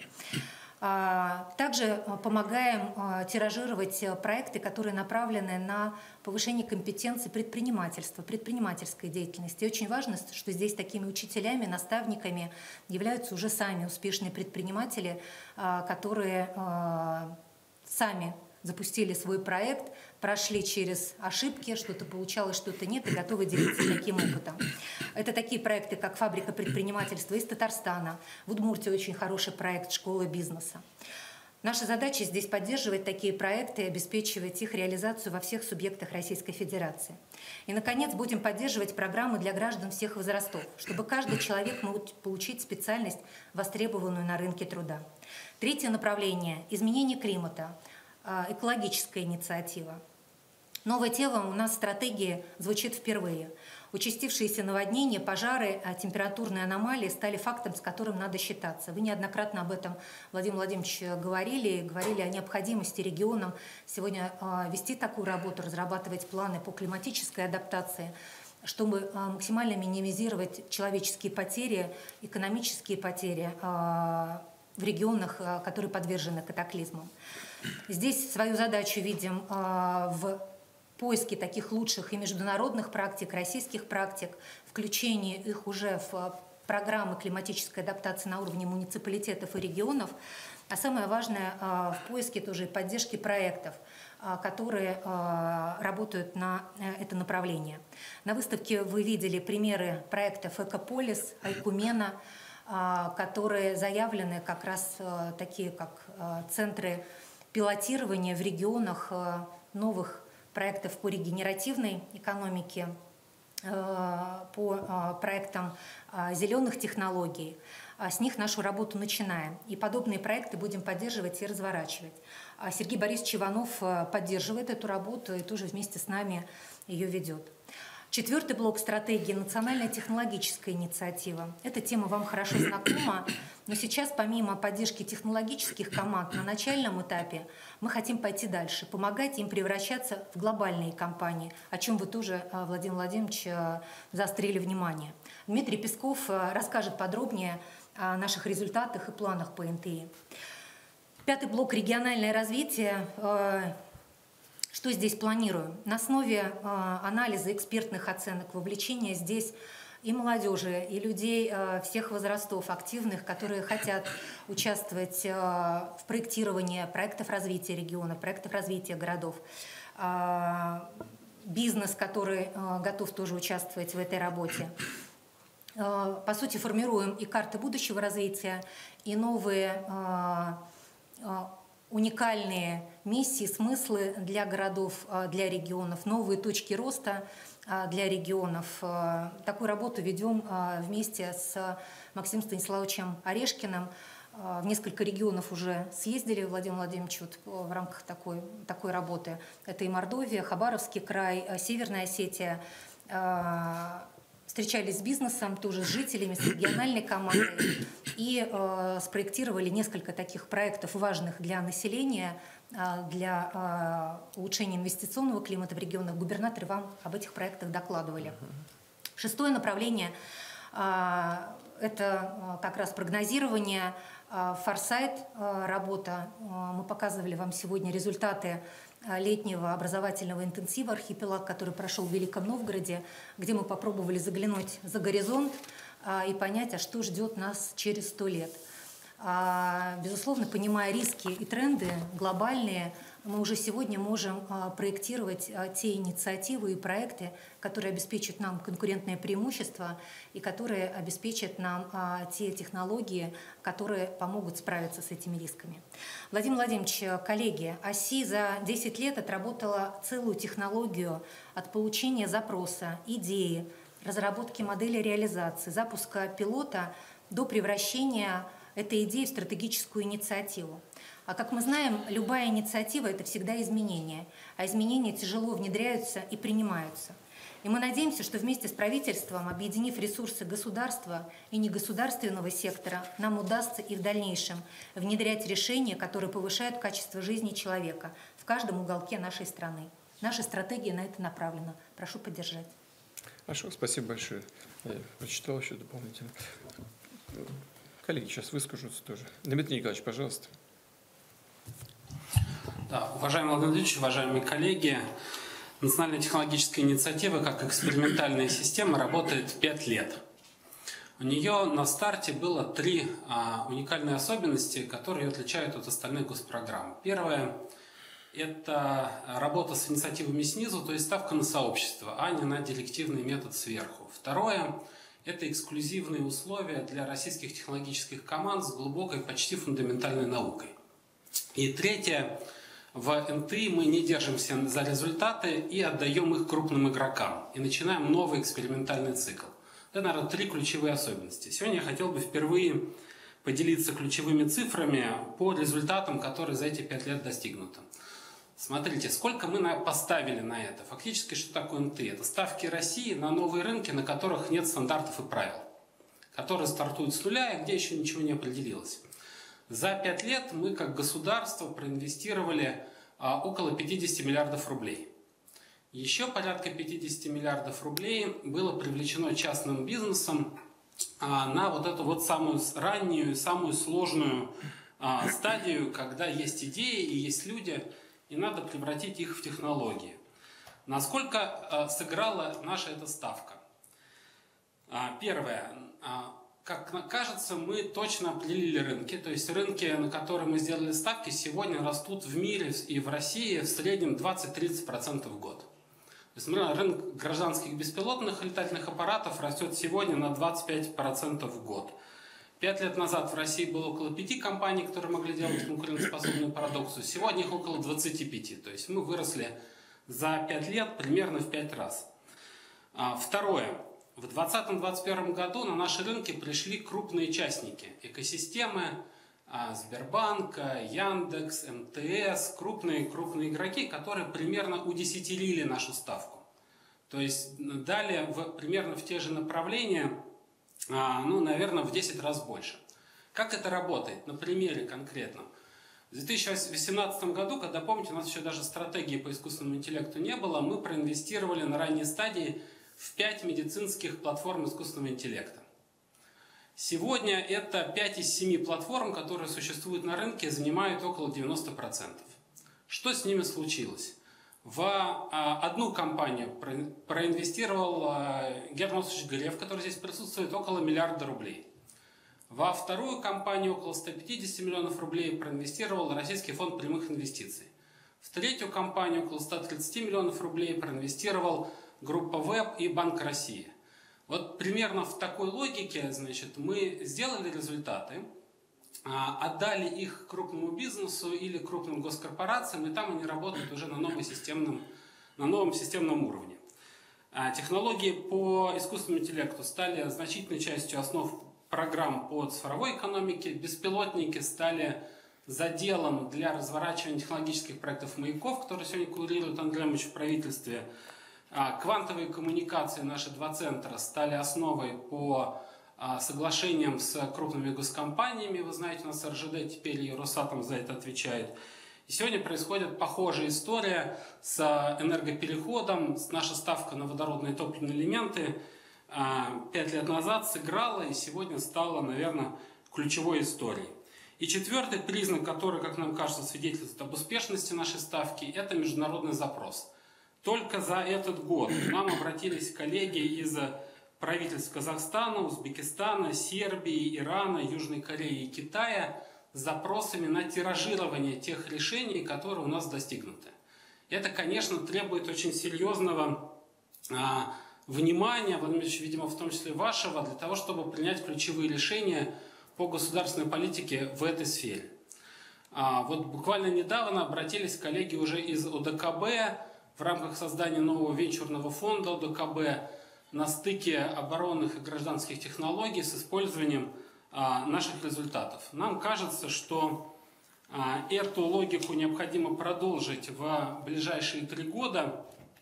Также помогаем тиражировать проекты, которые направлены на повышение компетенции предпринимательства, предпринимательской деятельности. И очень важно, что здесь такими учителями, наставниками являются уже сами успешные предприниматели, которые сами запустили свой проект, прошли через ошибки, что-то получалось, что-то нет, и готовы делиться таким опытом. Это такие проекты, как «Фабрика предпринимательства» из Татарстана. В Удмуртии очень хороший проект «Школа бизнеса». Наша задача здесь поддерживать такие проекты и обеспечивать их реализацию во всех субъектах Российской Федерации. И, наконец, будем поддерживать программы для граждан всех возрастов, чтобы каждый человек мог получить специальность, востребованную на рынке труда. Третье направление – изменение климата. экологическая инициатива. Новая тема у нас в стратегии звучит впервые. Участившиеся наводнения, пожары, температурные аномалии стали фактом, с которым надо считаться. Вы неоднократно об этом, Владимир Владимирович, говорили, говорили о необходимости регионам сегодня вести такую работу, разрабатывать планы по климатической адаптации, чтобы максимально минимизировать человеческие потери, экономические потери в регионах, которые подвержены катаклизмам. Здесь свою задачу видим в поиске таких лучших и международных практик, российских практик, включение их уже в программы климатической адаптации на уровне муниципалитетов и регионов, а самое важное в поиске тоже и поддержки проектов, которые работают на это направление. На выставке вы видели примеры проектов «Экополис», «Айкумена», которые заявлены как раз такие, как центры пилотирования в регионах новых проектов по регенеративной экономике, по проектам зеленых технологий. С них нашу работу начинаем. И подобные проекты будем поддерживать и разворачивать. Сергей Борисович Иванов поддерживает эту работу и тоже вместе с нами ее ведет. Четвертый блок стратегии – национальная технологическая инициатива. Эта тема вам хорошо знакома, но сейчас помимо поддержки технологических команд на начальном этапе мы хотим пойти дальше, помогать им превращаться в глобальные компании, о чем вы тоже, Владимир Владимирович, заострили внимание. Дмитрий Песков расскажет подробнее о наших результатах и планах по эн тэ и. Пятый блок – региональное развитие. Что здесь планируем? На основе э, анализа экспертных оценок, вовлечения здесь и молодежи, и людей э, всех возрастов, активных, которые хотят участвовать э, в проектировании проектов развития региона, проектов развития городов. Э, бизнес, который э, готов тоже участвовать в этой работе. Э, по сути, формируем и карты будущего развития, и новые э, э, уникальные миссии, смыслы для городов, для регионов, новые точки роста для регионов. Такую работу ведем вместе с Максимом Станиславовичем Орешкиным. В несколько регионов уже съездили, Владимир Владимирович, вот в рамках такой, такой работы. Это и Мордовия, Хабаровский край, Северная Осетия. Встречались с бизнесом, тоже с жителями, с региональной командой и э, спроектировали несколько таких проектов, важных для населения, э, для э, улучшения инвестиционного климата в регионах. Губернаторы вам об этих проектах докладывали. Шестое направление э, – это как раз прогнозирование, э, форсайт, э, работа. Э, мы показывали вам сегодня результаты летнего образовательного интенсива «Архипелаг», который прошел в Великом Новгороде, где мы попробовали заглянуть за горизонт а, и понять, а что ждет нас через сто лет. А, безусловно, понимая риски и тренды глобальные, мы уже сегодня можем а, проектировать а, те инициативы и проекты, которые обеспечат нам конкурентное преимущество и которые обеспечат нам а, те технологии, которые помогут справиться с этими рисками. Владимир Владимирович, коллеги, ОСИ за десять лет отработала целую технологию от получения запроса, идеи, разработки модели реализации, запуска пилота до превращения этой идеи в стратегическую инициативу. А как мы знаем, любая инициатива – это всегда изменения, а изменения тяжело внедряются и принимаются. И мы надеемся, что вместе с правительством, объединив ресурсы государства и негосударственного сектора, нам удастся и в дальнейшем внедрять решения, которые повышают качество жизни человека в каждом уголке нашей страны. Наша стратегия на это направлена. Прошу поддержать. Хорошо, спасибо большое. Я прочитал еще дополнительно. Коллеги сейчас выскажутся тоже. Дмитрий Николаевич, пожалуйста. Да, уважаемый Владимир Владимирович, уважаемые коллеги, национальная технологическая инициатива как экспериментальная система работает пять лет. У нее на старте было три а, уникальные особенности, которые ее отличают от остальных госпрограмм. Первое – это работа с инициативами снизу, то есть ставка на сообщество, а не на директивный метод сверху. Второе – это эксклюзивные условия для российских технологических команд с глубокой, почти фундаментальной наукой. И третье – в эн тэ и мы не держимся за результаты и отдаем их крупным игрокам. И начинаем новый экспериментальный цикл. Это, наверное, три ключевые особенности. Сегодня я хотел бы впервые поделиться ключевыми цифрами по результатам, которые за эти пять лет достигнуты. Смотрите, сколько мы поставили на это. Фактически, что такое эн тэ? Это ставки России на новые рынки, на которых нет стандартов и правил, которые стартуют с нуля и где еще ничего не определилось. За пять лет мы, как государство, проинвестировали а, около пятидесяти миллиардов рублей. Еще порядка пятидесяти миллиардов рублей было привлечено частным бизнесом а, на вот эту вот самую раннюю, самую сложную а, стадию, когда есть идеи и есть люди, и надо превратить их в технологии. Насколько а, сыграла наша эта ставка? А, первое. А, как кажется, мы точно определили рынки. То есть рынки, на которые мы сделали ставки, сегодня растут в мире и в России в среднем двадцать-тридцать процентов в год. То есть, например, рынок гражданских беспилотных летательных аппаратов растет сегодня на двадцать пять процентов в год. Пять лет назад в России было около пяти компаний, которые могли делать конкурентоспособную продукцию. Сегодня их около двадцати пяти. То есть мы выросли за пять лет примерно в пять раз. Второе. В двадцатом — двадцать первом году на наши рынки пришли крупные участники экосистемы, Сбербанк, Яндекс, эм тэ эс, крупные, крупные игроки, которые примерно удесятерили нашу ставку. То есть дали в, примерно в те же направления, ну, наверное, в десять раз больше. Как это работает? На примере конкретном. В две тысячи восемнадцатом году, когда, помните, у нас еще даже стратегии по искусственному интеллекту не было, мы проинвестировали на ранней стадии в пять медицинских платформ искусственного интеллекта. Сегодня это пять из семи платформ, которые существуют на рынке, занимают около девяноста процентов. Что с ними случилось? В одну компанию проинвестировал Герман Оскарович Греф, который здесь присутствует, около миллиарда рублей. Во вторую компанию около ста пятидесяти миллионов рублей проинвестировал Российский фонд прямых инвестиций. В третью компанию около ста тридцати миллионов рублей проинвестировал группа ВЭБ и Банк России. Вот примерно в такой логике, значит, мы сделали результаты, отдали их крупному бизнесу или крупным госкорпорациям, и там они работают уже на новом системном, на новом системном уровне. Технологии по искусственному интеллекту стали значительной частью основ программ по цифровой экономике, беспилотники стали заделом для разворачивания технологических проектов маяков, которые сегодня курирует Андрей Ильич в правительстве. Квантовые коммуникации, наши два центра, стали основой по соглашениям с крупными госкомпаниями. Вы знаете, у нас эр жэ дэ теперь и Росатом за это отвечает. И сегодня происходит похожая история с энергопереходом. Наша ставка на водородные топливные элементы пять лет назад сыграла и сегодня стала, наверное, ключевой историей. И четвертый признак, который, как нам кажется, свидетельствует об успешности нашей ставки, это международный запрос. Только за этот год к нам обратились коллеги из правительств Казахстана, Узбекистана, Сербии, Ирана, Южной Кореи и Китая с запросами на тиражирование тех решений, которые у нас достигнуты. Это, конечно, требует очень серьезного а, внимания, Владимир Ильич, видимо, в том числе вашего, для того, чтобы принять ключевые решения по государственной политике в этой сфере. А, вот буквально недавно обратились коллеги уже из о дэ ка бэ, в рамках создания нового венчурного фонда о дэ ка бэ на стыке оборонных и гражданских технологий с использованием а, наших результатов. Нам кажется, что а, эту логику необходимо продолжить в ближайшие три года,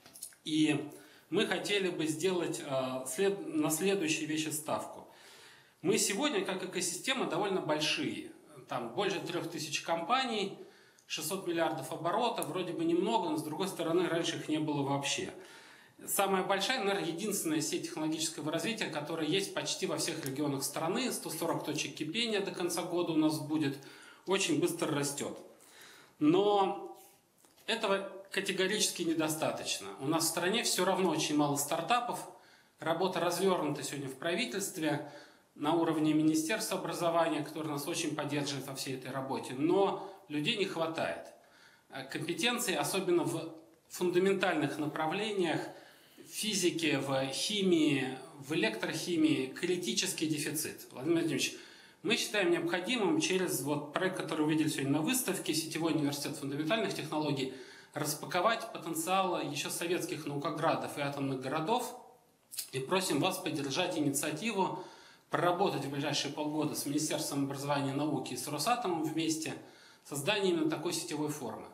и мы хотели бы сделать а, след, на следующие вещи ставку. Мы сегодня, как экосистема, довольно большие. Там больше трех тысяч компаний, шестьсот миллиардов оборота, вроде бы немного, но с другой стороны раньше их не было вообще. Самая большая, наверное, единственная сеть технологического развития, которая есть почти во всех регионах страны, сто сорок точек кипения до конца года у нас будет, очень быстро растет. Но этого категорически недостаточно. У нас в стране все равно очень мало стартапов, работа развернута сегодня в правительстве, на уровне Министерства образования, которое нас очень поддерживает во всей этой работе, но людей не хватает. Компетенций, особенно в фундаментальных направлениях, в физике, в химии, в электрохимии, критический дефицит. Владимир Владимирович, мы считаем необходимым через вот проект, который вы видели сегодня на выставке, Сетевой университет фундаментальных технологий, распаковать потенциал еще советских наукоградов и атомных городов. И просим вас поддержать инициативу, проработать в ближайшие полгода с Министерством образования и науки и с Росатомом вместе создание именно такой сетевой формы.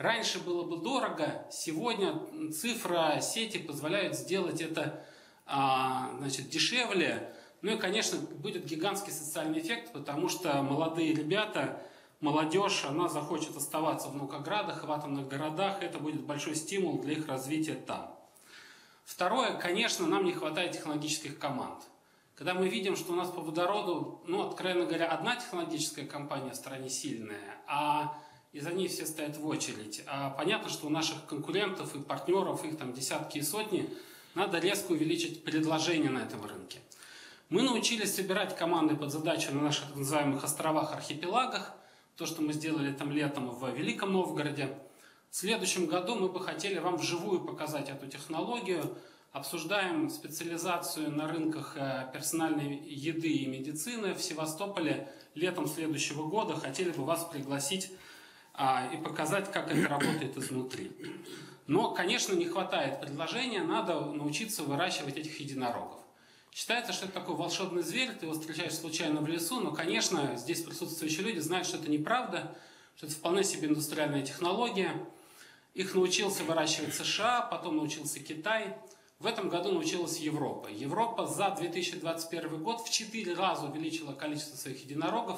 Раньше было бы дорого, сегодня цифра сети позволяет сделать это а, значит, дешевле. Ну и, конечно, будет гигантский социальный эффект, потому что молодые ребята, молодежь, она захочет оставаться в наукоградах, в атомных городах. Это будет большой стимул для их развития там. Второе, конечно, нам не хватает технологических команд. Когда мы видим, что у нас по водороду, ну, откровенно говоря, одна технологическая компания в стране сильная, а и за ней все стоят в очередь. А понятно, что у наших конкурентов и партнеров, их там десятки и сотни, надо резко увеличить предложение на этом рынке. Мы научились собирать команды под задачу на наших так называемых островах-архипелагах, то, что мы сделали там летом в Великом Новгороде. В следующем году мы бы хотели вам вживую показать эту технологию. Обсуждаем специализацию на рынках персональной еды и медицины в Севастополе. Летом следующего года хотели бы вас пригласить и показать, как это работает изнутри. Но, конечно, не хватает предложения, надо научиться выращивать этих единорогов. Считается, что это такой волшебный зверь, ты его встречаешь случайно в лесу, но, конечно, здесь присутствующие люди знают, что это неправда, что это вполне себе индустриальная технология. Их научился выращивать США, потом научился Китай. В этом году научилась Европа. Европа за две тысячи двадцать первый год в четыре раза увеличила количество своих единорогов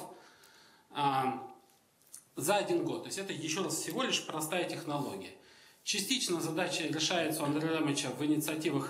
а, за один год. То есть это еще раз всего лишь простая технология. Частично задача решается у Андрея Ремовича в инициативах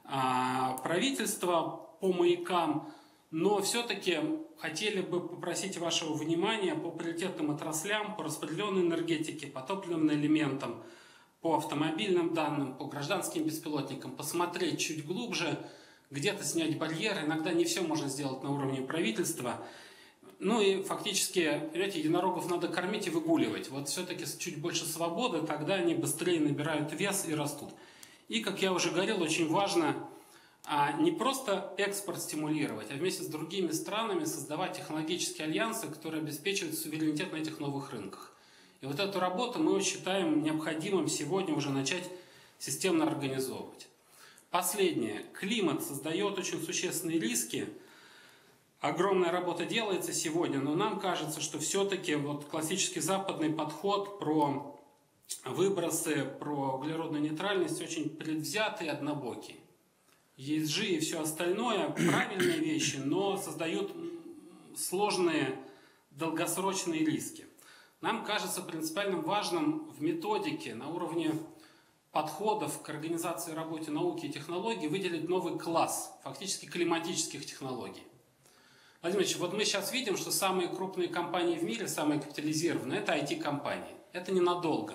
а, правительства по маякам, но все-таки хотели бы попросить вашего внимания по приоритетным отраслям, по распределенной энергетике, по топливным элементам, по автомобильным данным, по гражданским беспилотникам, посмотреть чуть глубже, где-то снять барьеры. Иногда не все можно сделать на уровне правительства. Ну и фактически, понимаете, единорогов надо кормить и выгуливать. Вот все-таки чуть больше свободы, тогда они быстрее набирают вес и растут. И, как я уже говорил, очень важно а, не просто экспорт стимулировать, а вместе с другими странами создавать технологические альянсы, которые обеспечивают суверенитет на этих новых рынках. И вот эту работу мы считаем необходимым сегодня уже начать системно организовывать. Последнее. Климат создает очень существенные риски. Огромная работа делается сегодня, но нам кажется, что все-таки вот классический западный подход про выбросы, про углеродную нейтральность очень предвзятый и однобокий. и эс джи и все остальное правильные вещи, но создают сложные долгосрочные риски. Нам кажется принципиально важным в методике на уровне подходов к организации работы науки и технологий выделить новый класс, фактически климатических технологий. Владимир Ильич, вот мы сейчас видим, что самые крупные компании в мире, самые капитализированные, это ай ти-компании. Это ненадолго.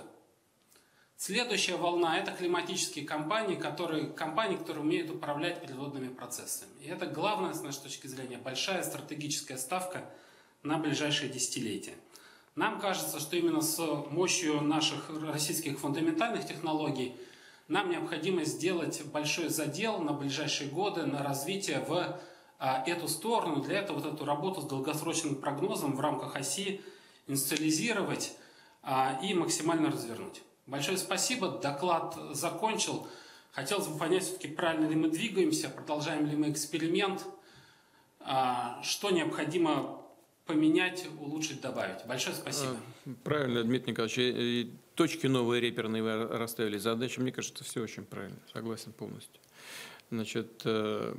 Следующая волна – это климатические компании, которые, компании, которые умеют управлять природными процессами. И это главная, с нашей точки зрения, большая стратегическая ставка на ближайшие десятилетия. Нам кажется, что именно с мощью наших российских фундаментальных технологий нам необходимо сделать большой задел на ближайшие годы на развитие в а, эту сторону. Для этого вот эту работу с долгосрочным прогнозом в рамках оси инициализировать а, и максимально развернуть. Большое спасибо. Доклад закончил. Хотелось бы понять, все-таки правильно ли мы двигаемся, продолжаем ли мы эксперимент, а, что необходимо поменять, улучшить, добавить. Большое спасибо. Правильно, Дмитрий Николаевич. И точки новые реперные вы расставили, задачи. Мне кажется, все очень правильно. Согласен полностью. Значит, по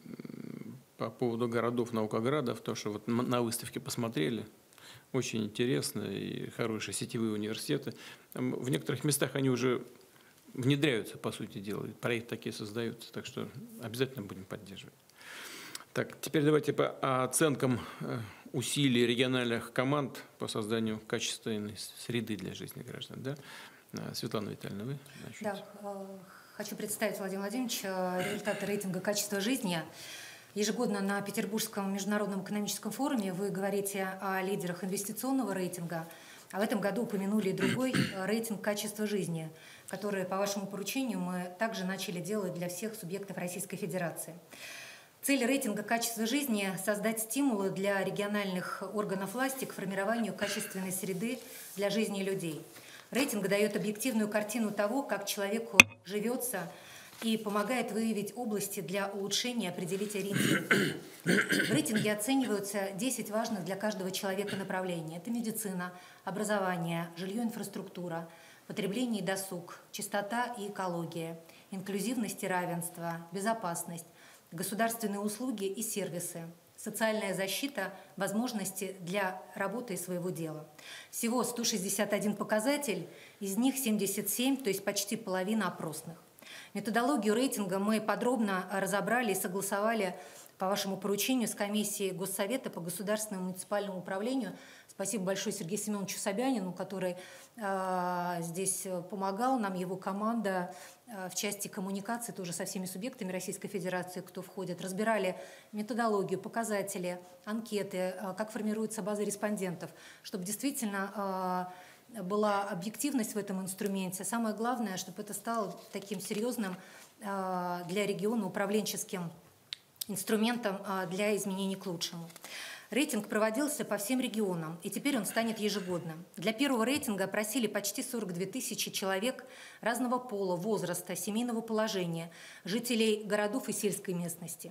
поводу городов, наукоградов, то, что вот на выставке посмотрели, очень интересно, и хорошие сетевые университеты. В некоторых местах они уже внедряются, по сути дела, проекты такие создаются, так что обязательно будем поддерживать. Так, теперь давайте по оценкам усилий региональных команд по созданию качественной среды для жизни граждан. Да? Светлана Витальевна, вы начнете. Да, хочу представить, Владимир Владимирович, результаты рейтинга качества жизни. Ежегодно на Петербургском международном экономическом форуме вы говорите о лидерах инвестиционного рейтинга, а в этом году упомянули другой рейтинг качества жизни, который по вашему поручению мы также начали делать для всех субъектов Российской Федерации. Цель рейтинга качества жизни – создать стимулы для региональных органов власти к формированию качественной среды для жизни людей. Рейтинг дает объективную картину того, как человеку живется, и помогает выявить области для улучшения, определить ориентиры. В рейтинге оцениваются десять важных для каждого человека направлений. Это медицина, образование, жилье, инфраструктура, потребление и досуг, чистота и экология, инклюзивность и равенство, безопасность, государственные услуги и сервисы, социальная защита, возможности для работы и своего дела. Всего сто шестьдесят один показатель, из них семьдесят семь, то есть почти половина опросных. Методологию рейтинга мы подробно разобрали и согласовали по вашему поручению с комиссией Госсовета по государственному и муниципальному управлению. Спасибо большое Сергею Семеновичу Собянину, который э, здесь помогал нам, его команда э, в части коммуникации тоже со всеми субъектами Российской Федерации, кто входит. Разбирали методологию, показатели, анкеты, э, как формируется база респондентов, чтобы действительно э, была объективность в этом инструменте. Самое главное, чтобы это стало таким серьезным э, для региона управленческим инструментом э, для изменений к лучшему. Рейтинг проводился по всем регионам, и теперь он станет ежегодным. Для первого рейтинга опросили почти сорок две тысячи человек разного пола, возраста, семейного положения, жителей городов и сельской местности.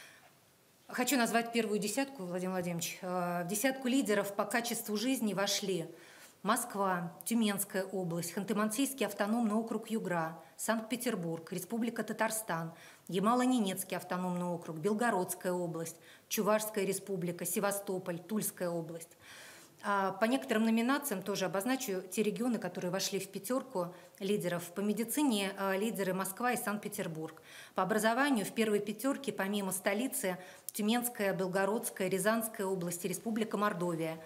Хочу назвать первую десятку, Владимир Владимирович. В десятку лидеров по качеству жизни вошли Москва, Тюменская область, Ханты-Мансийский автономный округ Югра, Санкт-Петербург, Республика Татарстан, Ямало-Ненецкий автономный округ, Белгородская область, Чувашская республика, Севастополь, Тульская область. По некоторым номинациям тоже обозначу те регионы, которые вошли в пятерку лидеров. По медицине лидеры Москва и Санкт-Петербург. По образованию в первой пятерке помимо столицы Тюменская, Белгородская, Рязанская области, Республика Мордовия.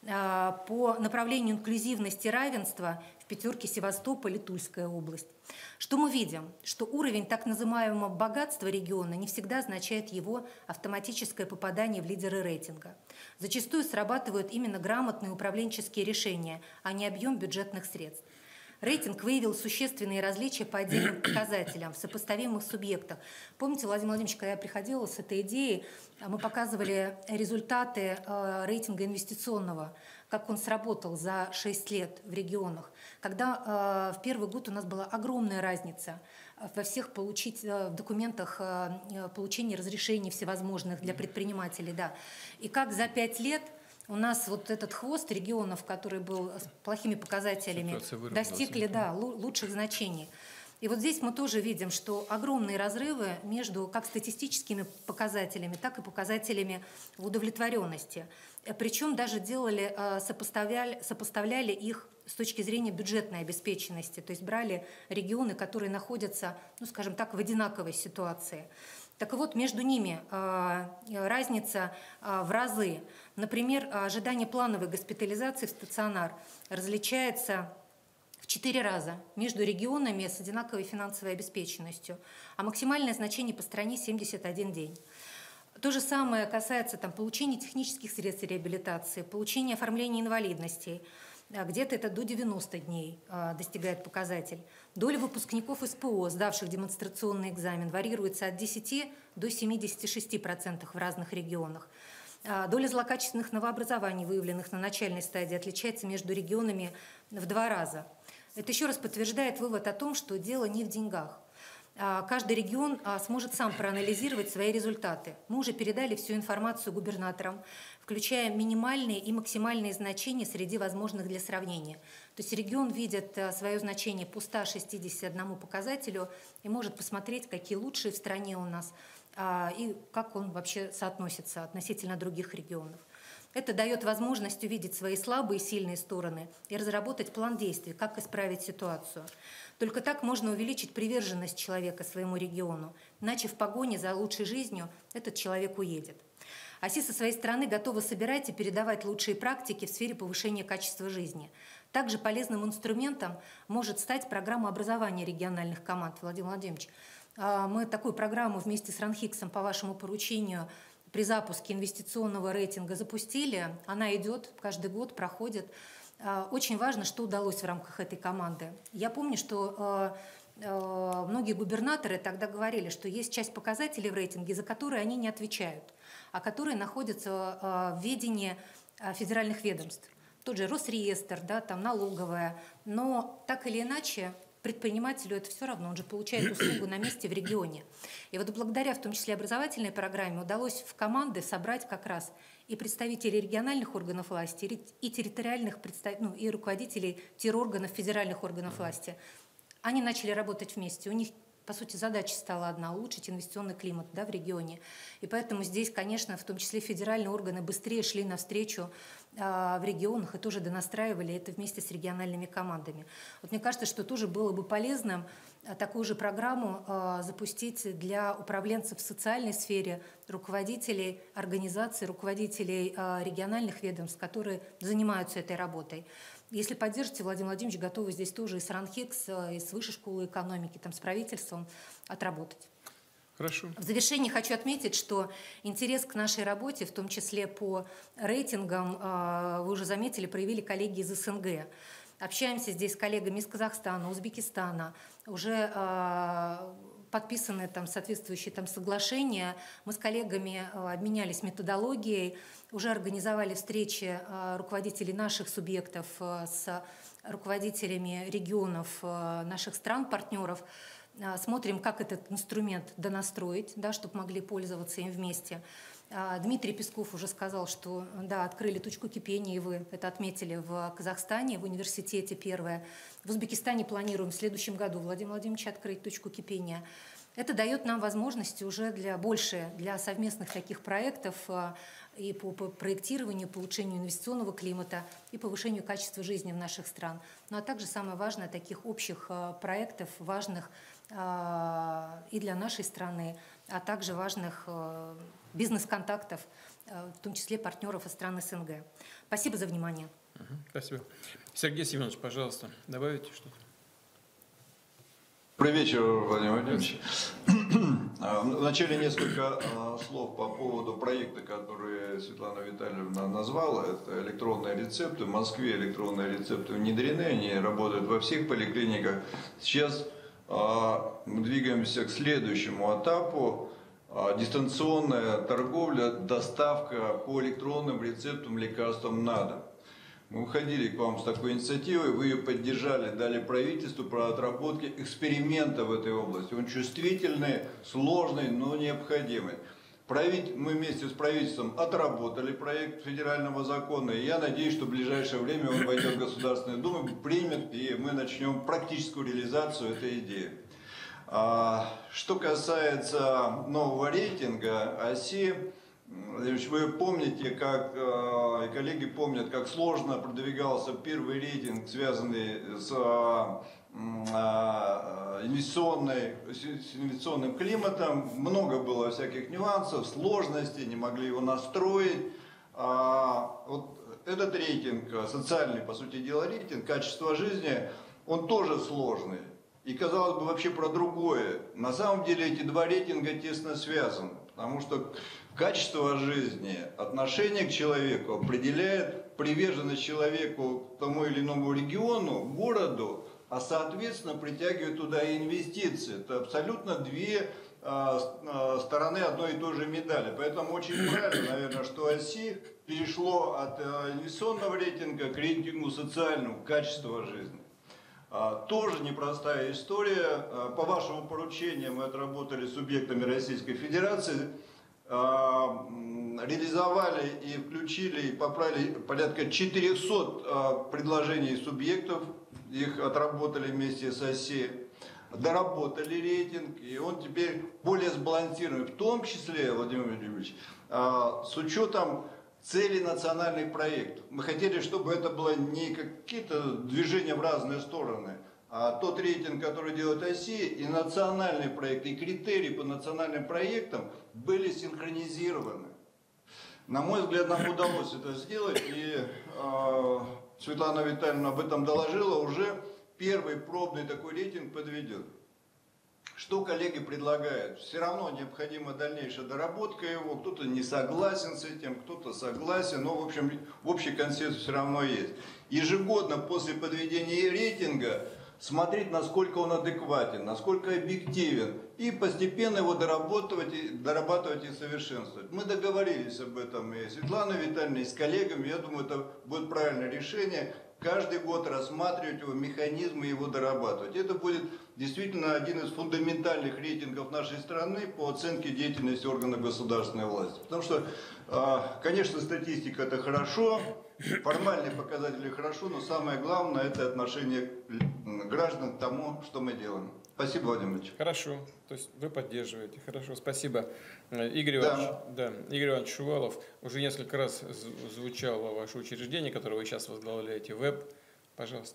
По направлению инклюзивности и равенства в пятерке Севастополь и Тульская область. Что мы видим? Что уровень так называемого богатства региона не всегда означает его автоматическое попадание в лидеры рейтинга. Зачастую срабатывают именно грамотные управленческие решения, а не объем бюджетных средств. Рейтинг выявил существенные различия по отдельным показателям в сопоставимых субъектах. Помните, Владимир Владимирович, когда я приходила с этой идеей, мы показывали результаты рейтинга инвестиционного, как он сработал за шесть лет в регионах, когда в первый год у нас была огромная разница во всех получить, в документах получения разрешений всевозможных для предпринимателей. Да. И как за пять лет у нас вот этот хвост регионов, который был с плохими показателями, достигли да, лучших значений. И вот здесь мы тоже видим, что огромные разрывы между как статистическими показателями, так и показателями удовлетворенности. Причем даже делали, сопоставляли, сопоставляли их с точки зрения бюджетной обеспеченности, то есть брали регионы, которые находятся, ну, скажем так, в одинаковой ситуации. Так вот, между ними э, разница э, в разы. Например, ожидание плановой госпитализации в стационар различается в четыре раза между регионами с одинаковой финансовой обеспеченностью, а максимальное значение по стране семьдесят один день. То же самое касается там, получения технических средств реабилитации, получения оформления инвалидностей. Где-то это до девяноста дней а, достигает показатель. Доля выпускников СПО, сдавших демонстрационный экзамен, варьируется от десяти до семидесяти шести процентов в разных регионах. А, доля злокачественных новообразований, выявленных на начальной стадии, отличается между регионами в два раза. Это еще раз подтверждает вывод о том, что дело не в деньгах. А, каждый регион а, сможет сам проанализировать свои результаты. Мы уже передали всю информацию губернаторам, включая минимальные и максимальные значения среди возможных для сравнения. То есть регион видит свое значение по ста шестидесяти одному показателю и может посмотреть, какие лучшие в стране у нас и как он вообще соотносится относительно других регионов. Это дает возможность увидеть свои слабые и сильные стороны и разработать план действий, как исправить ситуацию. Только так можно увеличить приверженность человека своему региону, иначе в погоне за лучшей жизнью этот человек уедет. АСИ со своей стороны готовы собирать и передавать лучшие практики в сфере повышения качества жизни. Также полезным инструментом может стать программа образования региональных команд. Владимир Владимирович, мы такую программу вместе с РАНХИКСом по вашему поручению при запуске инвестиционного рейтинга запустили. Она идет, каждый год проходит. Очень важно, что удалось в рамках этой команды. Я помню, что многие губернаторы тогда говорили, что есть часть показателей в рейтинге, за которые они не отвечают, а которые находятся в ведении федеральных ведомств. Тот же Росреестр, да, там налоговая. Но так или иначе предпринимателю это все равно, он же получает услугу на месте в регионе. И вот благодаря, в том числе, образовательной программе, удалось в команды собрать как раз и представителей региональных органов власти, и территориальных представителей, ну, и руководителей терорганов, федеральных органов власти. Они начали работать вместе. У них, по сути, задача стала одна – улучшить инвестиционный климат, да, в регионе. И поэтому здесь, конечно, в том числе федеральные органы быстрее шли навстречу э, в регионах и тоже донастраивали это вместе с региональными командами. Вот мне кажется, что тоже было бы полезным э, такую же программу э, запустить для управленцев в социальной сфере, руководителей организаций, руководителей э, региональных ведомств, которые занимаются этой работой. Если поддержите, Владимир Владимирович, готовы здесь тоже и с РАНХЕКС, и с Высшей школой экономики, там, с правительством отработать. Хорошо. В завершении хочу отметить, что интерес к нашей работе, в том числе по рейтингам, вы уже заметили, проявили коллеги из СНГ. Общаемся здесь с коллегами из Казахстана, Узбекистана, уже подписаны там соответствующие там соглашения. Мы с коллегами обменялись методологией, уже организовали встречи руководителей наших субъектов с руководителями регионов наших стран-партнеров. Смотрим, как этот инструмент донастроить, да, чтобы могли пользоваться им вместе. Дмитрий Песков уже сказал, что да, открыли точку кипения, и вы это отметили в Казахстане, в университете первое. В Узбекистане планируем в следующем году, Владимир Владимирович, открыть точку кипения. Это дает нам возможности уже для больше, для совместных таких проектов и по проектированию, по улучшению инвестиционного климата и повышению качества жизни в наших странах. Ну а также самое важное, таких общих проектов, важных и для нашей страны, а также важных бизнес-контактов, в том числе партнеров из стран СНГ. Спасибо за внимание. Спасибо. Сергей Семенович, пожалуйста, добавите что-то. Добрый вечер, Владимир Владимирович. Вначале несколько слов по поводу проекта, который Светлана Витальевна назвала. Это электронные рецепты. В Москве электронные рецепты внедрены, они работают во всех поликлиниках. Сейчас мы двигаемся к следующему этапу. Дистанционная торговля, доставка по электронным рецептам лекарствам на дом. Мы выходили к вам с такой инициативой, вы ее поддержали, дали правительству про отработки эксперимента в этой области. Он чувствительный, сложный, но необходимый. Мы вместе с правительством отработали проект федерального закона, и я надеюсь, что в ближайшее время он войдет в Государственную Думу, примет, и мы начнем практическую реализацию этой идеи. Что касается нового рейтинга оси, вы помните, как, и коллеги помнят, как сложно продвигался первый рейтинг, связанный с, инвестиционной, с инвестиционным климатом. Много было всяких нюансов, сложностей, не могли его настроить. Вот этот рейтинг, социальный, по сути дела, рейтинг качества жизни, он тоже сложный. И, казалось бы, вообще про другое. На самом деле эти два рейтинга тесно связаны, потому что качество жизни, отношение к человеку определяет приверженность человеку к тому или иному региону, городу, а соответственно притягивает туда и инвестиции. Это абсолютно две э, стороны одной и той же медали. Поэтому очень правильно, наверное, что ОСИ перешло от э, инвестиционного рейтинга к рейтингу социальному, качества жизни. Тоже непростая история. По вашему поручению мы отработали с субъектами Российской Федерации, реализовали и включили, и поправили порядка четырехсот предложений субъектов, их отработали вместе с ОСИ, доработали рейтинг, и он теперь более сбалансирован, в том числе, Владимир Владимирович, с учетом цели национальных проектов. Мы хотели, чтобы это было не какие-то движения в разные стороны, а тот рейтинг, который делает ОСИ, и национальные проекты, и критерии по национальным проектам были синхронизированы. На мой взгляд, нам удалось это сделать, и э, Светлана Витальевна об этом доложила, уже первый пробный такой рейтинг подведен. Что коллеги предлагают? Все равно необходима дальнейшая доработка его, кто-то не согласен с этим, кто-то согласен, но в общем общий консенсус все равно есть. Ежегодно после подведения рейтинга смотреть, насколько он адекватен, насколько объективен, и постепенно его дорабатывать, дорабатывать и совершенствовать. Мы договорились об этом и с Светланой Витальевной, и с коллегами, я думаю, это будет правильное решение. каждый год рассматривать его механизмы, его дорабатывать. Это будет действительно один из фундаментальных рейтингов нашей страны по оценке деятельности органов государственной власти. Потому что, конечно, статистика это хорошо, формальные показатели хорошо, но самое главное это отношение граждан к тому, что мы делаем. Спасибо, Владимир Ильич. Хорошо, то есть вы поддерживаете. Хорошо, спасибо. Игорь Иванович, да. Да, Игорь Иванович Шувалов, уже несколько раз звучало ваше учреждение, которое вы сейчас возглавляете, ВЭБ. Пожалуйста.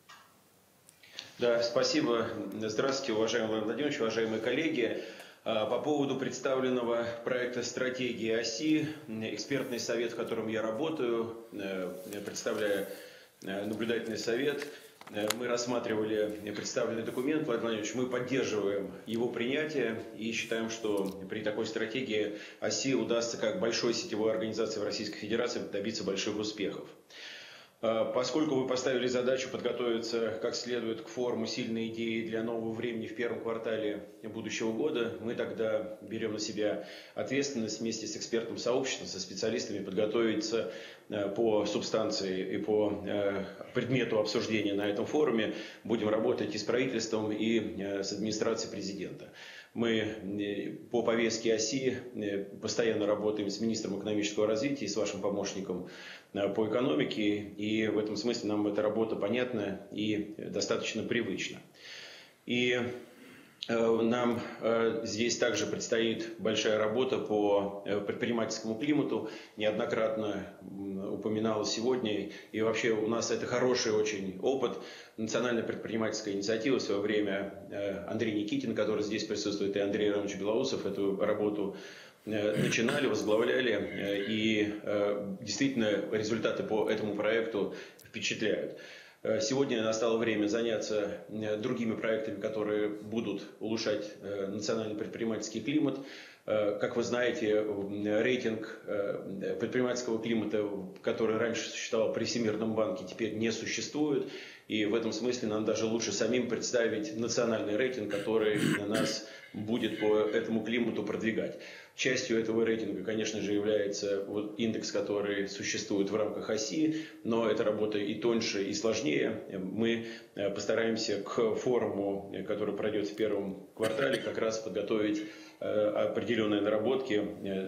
Да, спасибо. Здравствуйте, уважаемый Владимир Владимирович, уважаемые коллеги. По поводу представленного проекта стратегии ОСИ, экспертный совет, в котором я работаю, представляя наблюдательный совет, мы рассматривали представленный документ. Владимир Владимирович, мы поддерживаем его принятие и считаем, что при такой стратегии ОСИ удастся как большой сетевой организации в Российской Федерации добиться больших успехов. Поскольку вы поставили задачу подготовиться как следует к форуму «Сильные идеи для нового времени» в первом квартале будущего года, мы тогда берем на себя ответственность вместе с экспертным сообществом, со специалистами подготовиться по субстанции и по предмету обсуждения на этом форуме. Будем работать и с правительством, и с администрацией президента. Мы по повестке ОСИ постоянно работаем с министром экономического развития и с вашим помощником по экономике. И в этом смысле нам эта работа понятна и достаточно привычна. И нам здесь также предстоит большая работа по предпринимательскому климату. Неоднократно упоминалось сегодня. И вообще у нас это хороший очень опыт. Национальная предпринимательская инициатива в свое время Андрей Никитин, который здесь присутствует, и Андрей Иванович Белоусов эту работу начинали, возглавляли. И действительно результаты по этому проекту впечатляют. Сегодня настало время заняться другими проектами, которые будут улучшать национальный предпринимательский климат. Как вы знаете, рейтинг предпринимательского климата, который раньше существовал при Всемирном банке, теперь не существует. И в этом смысле нам даже лучше самим представить национальный рейтинг, который нас будет по этому климату продвигать. Частью этого рейтинга, конечно же, является вот индекс, который существует в рамках ОСИ, но эта работа и тоньше, и сложнее. Мы постараемся к форуму, который пройдет в первом квартале, как раз подготовить определенные наработки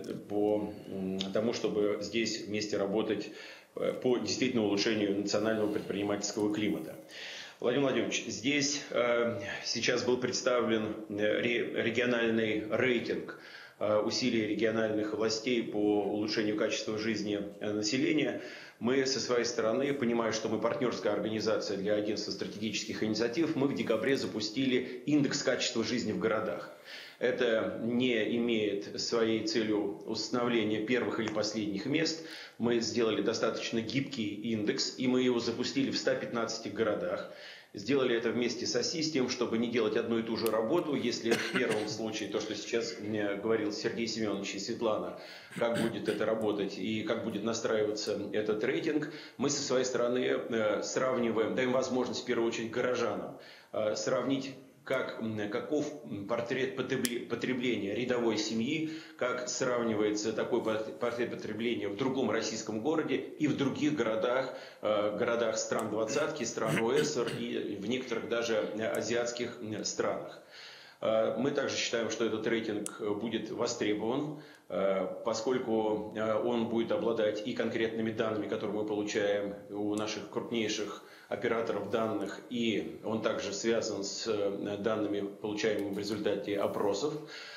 по тому, чтобы здесь вместе работать по действительно улучшению национального предпринимательского климата. Владимир Владимирович, здесь сейчас был представлен региональный рейтинг усилий региональных властей по улучшению качества жизни населения. Мы со своей стороны, понимая, что мы партнерская организация для агентства стратегических инициатив, мы в декабре запустили индекс качества жизни в городах. Это не имеет своей целью установления первых или последних мест. Мы сделали достаточно гибкий индекс, и мы его запустили в ста пятнадцати городах. Сделали это вместе с ОСИ с тем, чтобы не делать одну и ту же работу. Если в первом случае, то, что сейчас мне говорил Сергей Семенович и Светлана, как будет это работать и как будет настраиваться этот рейтинг, мы со своей стороны сравниваем, даем возможность в первую очередь горожанам сравнить, как, каков портрет потребления рядовой семьи, как сравнивается такой портрет потребления в другом российском городе и в других городах, городах стран двадцатки, стран ОЭСР и в некоторых даже азиатских странах. Мы также считаем, что этот рейтинг будет востребован, поскольку он будет обладать и конкретными данными, которые мы получаем у наших крупнейших операторов данных, и он также связан с данными, получаемыми в результате опросов.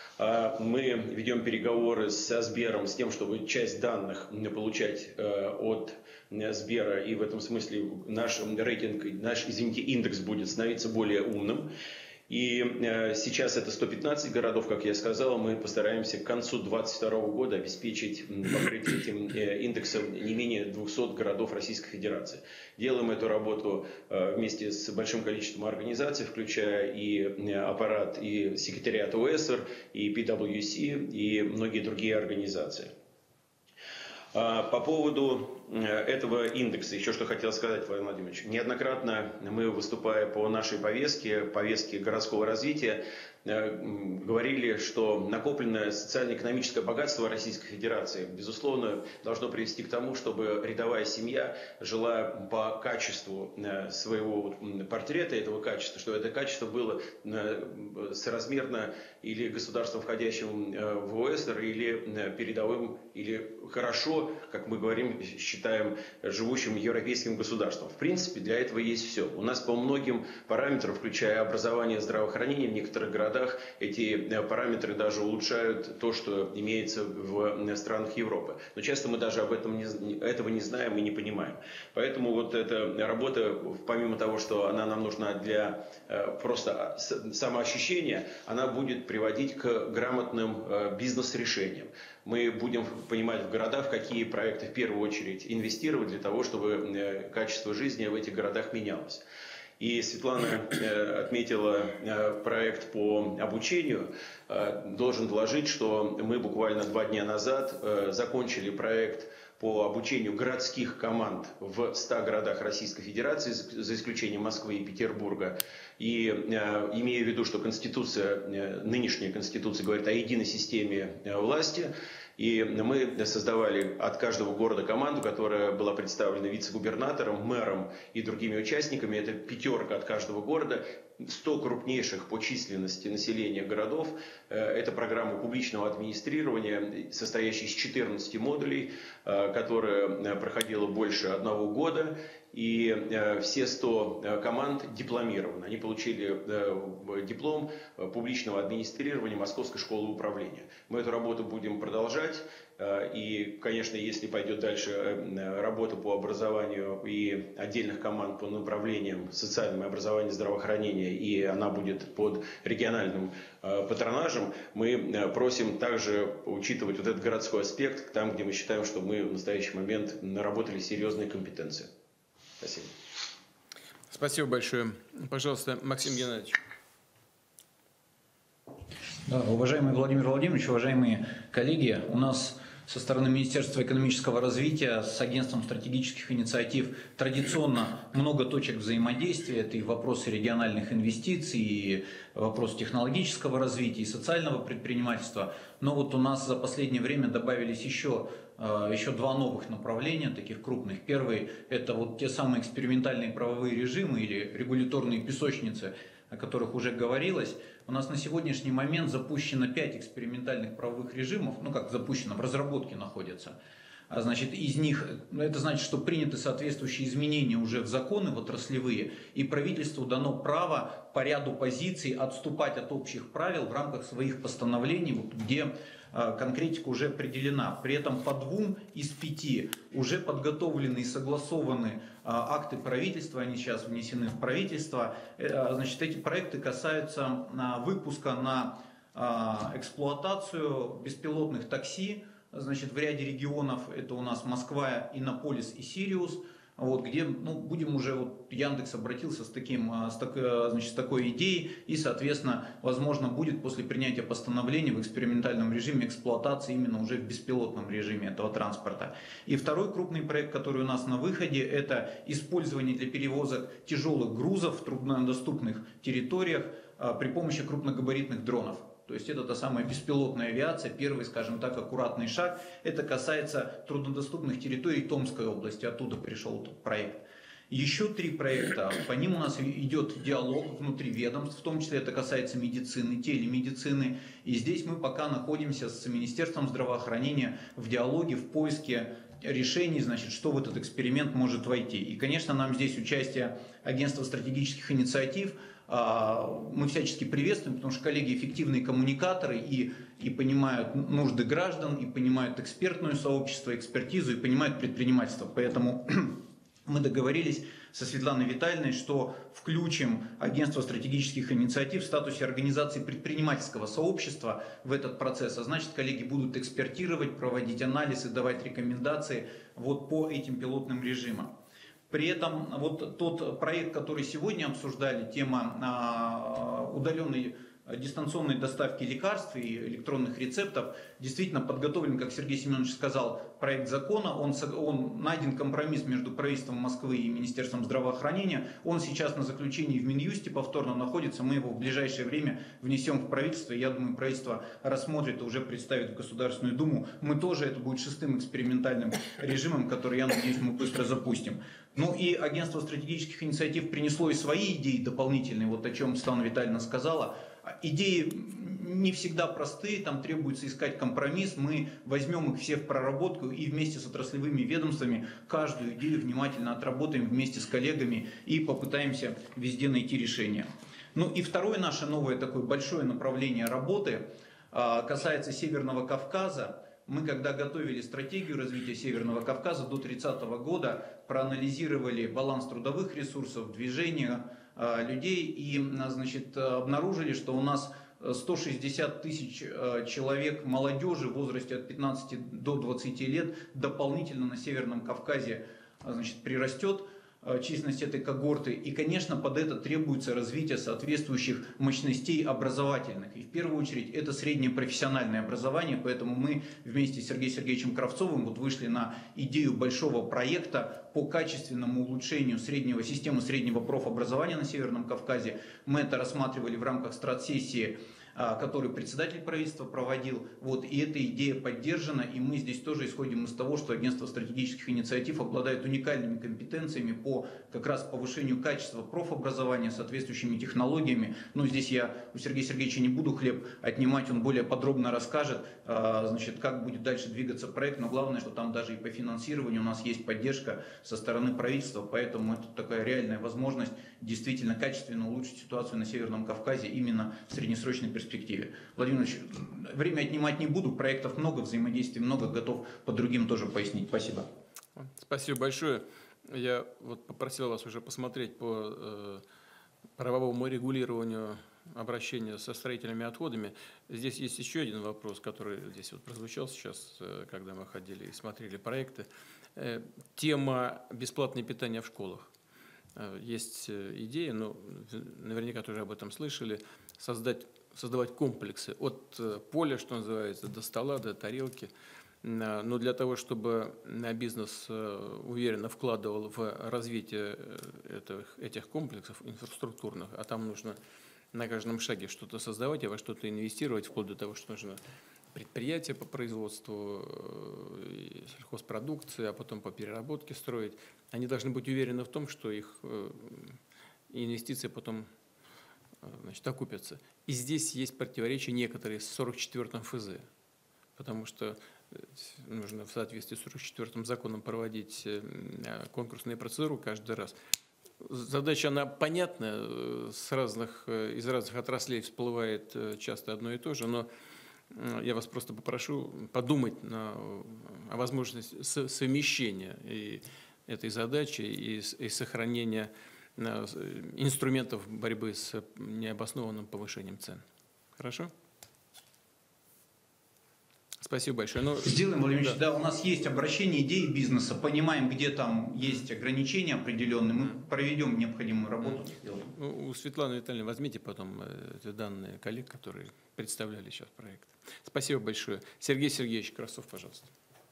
Мы ведем переговоры со Сбером с тем, чтобы часть данных получать от Сбера, и в этом смысле наш рейтинг, наш, извините, индекс будет становиться более умным. И сейчас это сто пятнадцать городов, как я сказал, мы постараемся к концу две тысячи двадцать второго года обеспечить покрытие этим индексом не менее двухсот городов Российской Федерации. Делаем эту работу вместе с большим количеством организаций, включая и аппарат, и секретариат ОЭСР, и пи дабл ю си, и многие другие организации. По поводу этого индекса, еще что хотел сказать, Владимир Владимирович. Неоднократно мы, выступая по нашей повестке, повестке городского развития, говорили, что накопленное социально-экономическое богатство Российской Федерации, безусловно, должно привести к тому, чтобы рядовая семья жила по качеству своего портрета, этого качества, что это качество было соразмерно или государством, входящим в ОЭСР, или передовым, или хорошо, как мы говорим, считаем, живущим европейским государством. В принципе, для этого есть все. У нас по многим параметрам, включая образование, здравоохранение, в некоторых городах эти параметры даже улучшают то, что имеется в странах Европы. Но часто мы даже об этом не, этого не знаем и не понимаем. Поэтому вот эта работа, помимо того, что она нам нужна для просто самоощущения, она будет приводить к грамотным бизнес-решениям. Мы будем понимать в городах, в какие проекты в первую очередь инвестировать для того, чтобы качество жизни в этих городах менялось. И Светлана отметила проект по обучению. Должен доложить, что мы буквально два дня назад закончили проект по обучению городских команд в ста городах Российской Федерации, за исключением Москвы и Петербурга. И имея в виду, что Конституция, нынешняя Конституция говорит о единой системе власти, и мы создавали от каждого города команду, которая была представлена вице-губернатором, мэром и другими участниками. Это пятерка от каждого города. сто крупнейших по численности населения городов. Это программа публичного администрирования, состоящая из четырнадцати модулей, которая проходила больше одного года. И все сто команд дипломированы. Они получили диплом публичного администрирования Московской школы управления. Мы эту работу будем продолжать. И, конечно, если пойдет дальше работа по образованию и отдельных команд по направлениям социального образования, здравоохранения, и она будет под региональным патронажем, мы просим также учитывать вот этот городской аспект, там, где мы считаем, что мы в настоящий момент наработали серьезные компетенции. Спасибо. Спасибо большое. Пожалуйста, Максим Геннадьевич. Да, уважаемый Владимир Владимирович, уважаемые коллеги, у нас со стороны Министерства экономического развития с Агентством стратегических инициатив традиционно много точек взаимодействия. Это и вопросы региональных инвестиций, и вопрос технологического развития, и социального предпринимательства. Но вот у нас за последнее время добавились еще, еще два новых направления, таких крупных. Первый – это вот те самые экспериментальные правовые режимы или регуляторные песочницы, о которых уже говорилось. У нас на сегодняшний момент запущено пять экспериментальных правовых режимов, ну как запущено, в разработке находятся. А значит, из них, это значит, что приняты соответствующие изменения уже в законы в отраслевые, и правительству дано право по ряду позиций отступать от общих правил в рамках своих постановлений, вот, где а, конкретика уже определена. При этом по двум из пяти уже подготовлены и согласованы а, акты правительства, они сейчас внесены в правительство. А, значит, эти проекты касаются а, выпуска на а, эксплуатацию беспилотных такси. Значит, в ряде регионов, это у нас Москва, Иннополис и Сириус, вот, где ну, будем уже, вот, Яндекс обратился с, таким, с, так, значит, с такой идеей, и, соответственно, возможно, будет после принятия постановления в экспериментальном режиме эксплуатации именно уже в беспилотном режиме этого транспорта. И второй крупный проект, который у нас на выходе, это использование для перевозок тяжелых грузов в труднодоступных территориях а, при помощи крупногабаритных дронов. То есть это та самая беспилотная авиация, первый, скажем так, аккуратный шаг. Это касается труднодоступных территорий Томской области, оттуда пришел этот проект. Еще три проекта, по ним у нас идет диалог внутри ведомств, в том числе это касается медицины, телемедицины. И здесь мы пока находимся с Министерством здравоохранения в диалоге, в поиске решений, значит, что в этот эксперимент может войти. И, конечно, нам здесь участие Агентства стратегических инициатив мы всячески приветствуем, потому что коллеги эффективные коммуникаторы и, и понимают нужды граждан, и понимают экспертное сообщество, экспертизу, и понимают предпринимательство. Поэтому мы договорились со Светланой Витальевной, что включим Агентство стратегических инициатив в статусе организации предпринимательского сообщества в этот процесс. А значит, коллеги будут экспертировать, проводить анализы, давать рекомендации вот по этим пилотным режимам. При этом вот тот проект, который сегодня обсуждали, тема удаленной дистанционной доставки лекарств и электронных рецептов. Действительно подготовлен, как Сергей Семенович сказал, проект закона. Он, он найден компромисс между правительством Москвы и Министерством здравоохранения. Он сейчас на заключении в Минюсте повторно находится. Мы его в ближайшее время внесем в правительство. Я думаю, правительство рассмотрит и уже представит в Государственную Думу. Мы тоже, это будет шестым экспериментальным режимом, который, я надеюсь, мы быстро запустим. Ну и агентство стратегических инициатив принесло и свои идеи дополнительные, вот о чем Светлана Витальевна сказала. Идеи не всегда простые, там требуется искать компромисс. Мы возьмем их все в проработку и вместе с отраслевыми ведомствами каждую идею внимательно отработаем вместе с коллегами и попытаемся везде найти решение. Ну и второе наше новое такое большое направление работы касается Северного Кавказа. Мы, когда готовили стратегию развития Северного Кавказа до тридцатого года, проанализировали баланс трудовых ресурсов, движения э, людей и, значит, обнаружили, что у нас сто шестьдесят тысяч э, человек молодежи в возрасте от пятнадцати до двадцати лет дополнительно на Северном Кавказе, значит, прирастет численность этой когорты. И, конечно, под это требуется развитие соответствующих мощностей образовательных. И в первую очередь это среднее профессиональное образование. Поэтому мы вместе с Сергеем Сергеевичем Кравцовым вот вышли на идею большого проекта по качественному улучшению среднего, системы среднего профобразования на Северном Кавказе. Мы это рассматривали в рамках стратсессии, который председатель правительства проводил. Вот, и эта идея поддержана, и мы здесь тоже исходим из того, что агентство стратегических инициатив обладает уникальными компетенциями по как раз повышению качества профобразования, соответствующими технологиями. Но здесь я у Сергея Сергеевича не буду хлеб отнимать, он более подробно расскажет, значит, как будет дальше двигаться проект. Но главное, что там даже и по финансированию у нас есть поддержка со стороны правительства, поэтому это такая реальная возможность действительно качественно улучшить ситуацию на Северном Кавказе именно в среднесрочной перспективе. Владимир Ильич, время отнимать не буду, проектов много, взаимодействий много, готов по другим тоже пояснить. Спасибо. Спасибо большое. Я вот попросил вас уже посмотреть по э, правовому регулированию обращения со строительными отходами. Здесь есть еще один вопрос, который здесь вот прозвучал сейчас, э, когда мы ходили и смотрели проекты. Э, тема бесплатное питание в школах. Э, есть идея, но наверняка тоже об этом слышали, создать, создавать комплексы от поля, что называется, до стола, до тарелки. Но для того, чтобы бизнес уверенно вкладывал в развитие этих, этих комплексов инфраструктурных, а там нужно на каждом шаге что-то создавать, а во что-то инвестировать, вплоть до того, что нужно предприятия по производству сельхозпродукции, а потом по переработке строить, они должны быть уверены в том, что их инвестиции потом, значит, окупятся. И здесь есть противоречия некоторые с сорок четвёртым эф зэ, потому что нужно в соответствии с сорок четвёртым законом проводить конкурсные процедуры каждый раз. Задача, она понятная, с разных, из разных отраслей всплывает часто одно и то же, но я вас просто попрошу подумать на, о возможности совмещения и этой задачи и, и сохранения инструментов борьбы с необоснованным повышением цен. Хорошо? Спасибо большое. Ну, Сделаем, Владимир Ильич, да. да, у нас есть обращение идеи бизнеса, понимаем, где там есть ограничения определенные, мы проведем необходимую работу. Ну, у Светланы Витальевны возьмите потом эти данные коллег, которые представляли сейчас проект. Спасибо большое. Сергей Сергеевич Кравцов, пожалуйста.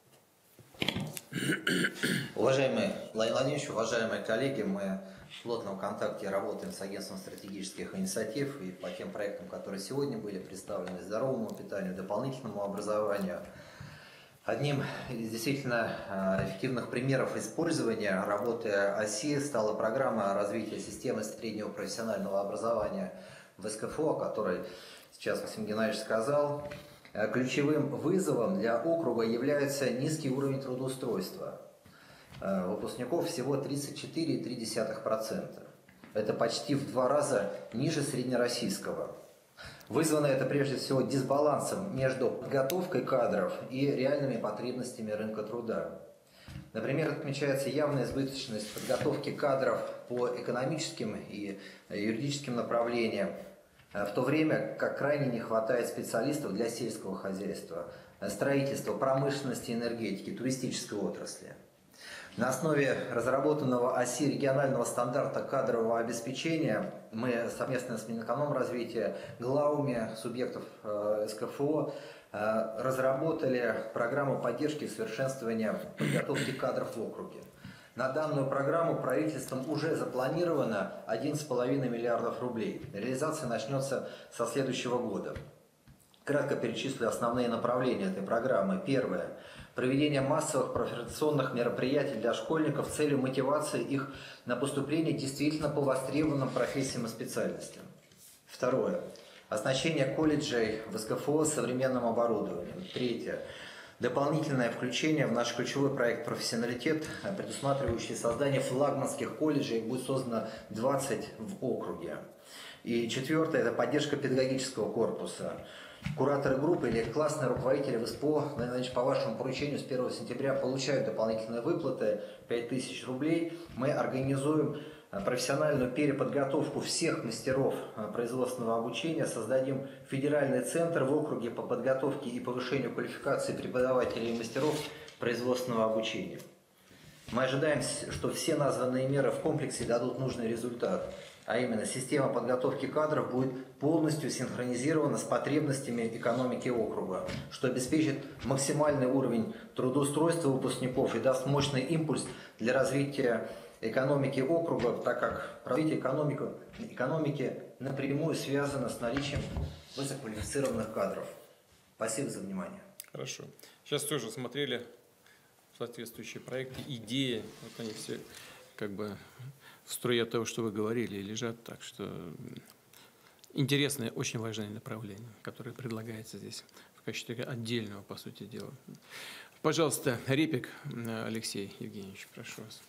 Уважаемый Владимир Владимирович, уважаемые коллеги, мы в плотном контакте работаем с агентством стратегических инициатив и по тем проектам, которые сегодня были представлены, здоровому питанию, дополнительному образованию. Одним из действительно эффективных примеров использования работы ОСИ стала программа развития системы среднего профессионального образования в эс ка эф о, о которой сейчас Максим Геннадьевич сказал. Ключевым вызовом для округа является низкий уровень трудоустройства. Выпускников всего тридцать четыре целых три десятых процента. Это почти в два раза ниже среднероссийского. Вызвано это прежде всего дисбалансом между подготовкой кадров и реальными потребностями рынка труда. Например, отмечается явная избыточность подготовки кадров по экономическим и юридическим направлениям, в то время как крайне не хватает специалистов для сельского хозяйства, строительства, промышленности, энергетики, туристической отрасли. На основе разработанного оси регионального стандарта кадрового обеспечения мы совместно с Минэкономразвития, главами субъектов эс ка эф о разработали программу поддержки и совершенствования подготовки кадров в округе. На данную программу правительством уже запланировано одиннадцать с половиной миллиардов рублей. Реализация начнется со следующего года. Кратко перечислю основные направления этой программы. Первое. Проведение массовых профориентационных мероприятий для школьников с целью мотивации их на поступление действительно по востребованным профессиям и специальностям. Второе. Оснащение колледжей в эс ка эф о современным оборудованием. Третье. Дополнительное включение в наш ключевой проект «Профессионалитет», предусматривающий создание флагманских колледжей, будет создано двадцать в округе. И четвертое – это поддержка педагогического корпуса. Кураторы группы или классные руководители в эс пэ о, значит, по вашему поручению с первого сентября получают дополнительные выплаты пять тысяч рублей. Мы организуем профессиональную переподготовку всех мастеров производственного обучения, создадим федеральный центр в округе по подготовке и повышению квалификации преподавателей и мастеров производственного обучения. Мы ожидаем, что все названные меры в комплексе дадут нужный результат, а именно система подготовки кадров будет полностью синхронизирована с потребностями экономики округа, что обеспечит максимальный уровень трудоустройства выпускников и даст мощный импульс для развития экономики округа, так как развитие экономики, экономики напрямую связано с наличием высококвалифицированных кадров. Спасибо за внимание. Хорошо. Сейчас тоже смотрели соответствующие проекты, идеи, вот они все как бы в струе того, что вы говорили, лежат, так что интересное, очень важное направление, которое предлагается здесь в качестве отдельного, по сути дела. Пожалуйста, Репик Алексей Евгеньевич, прошу вас.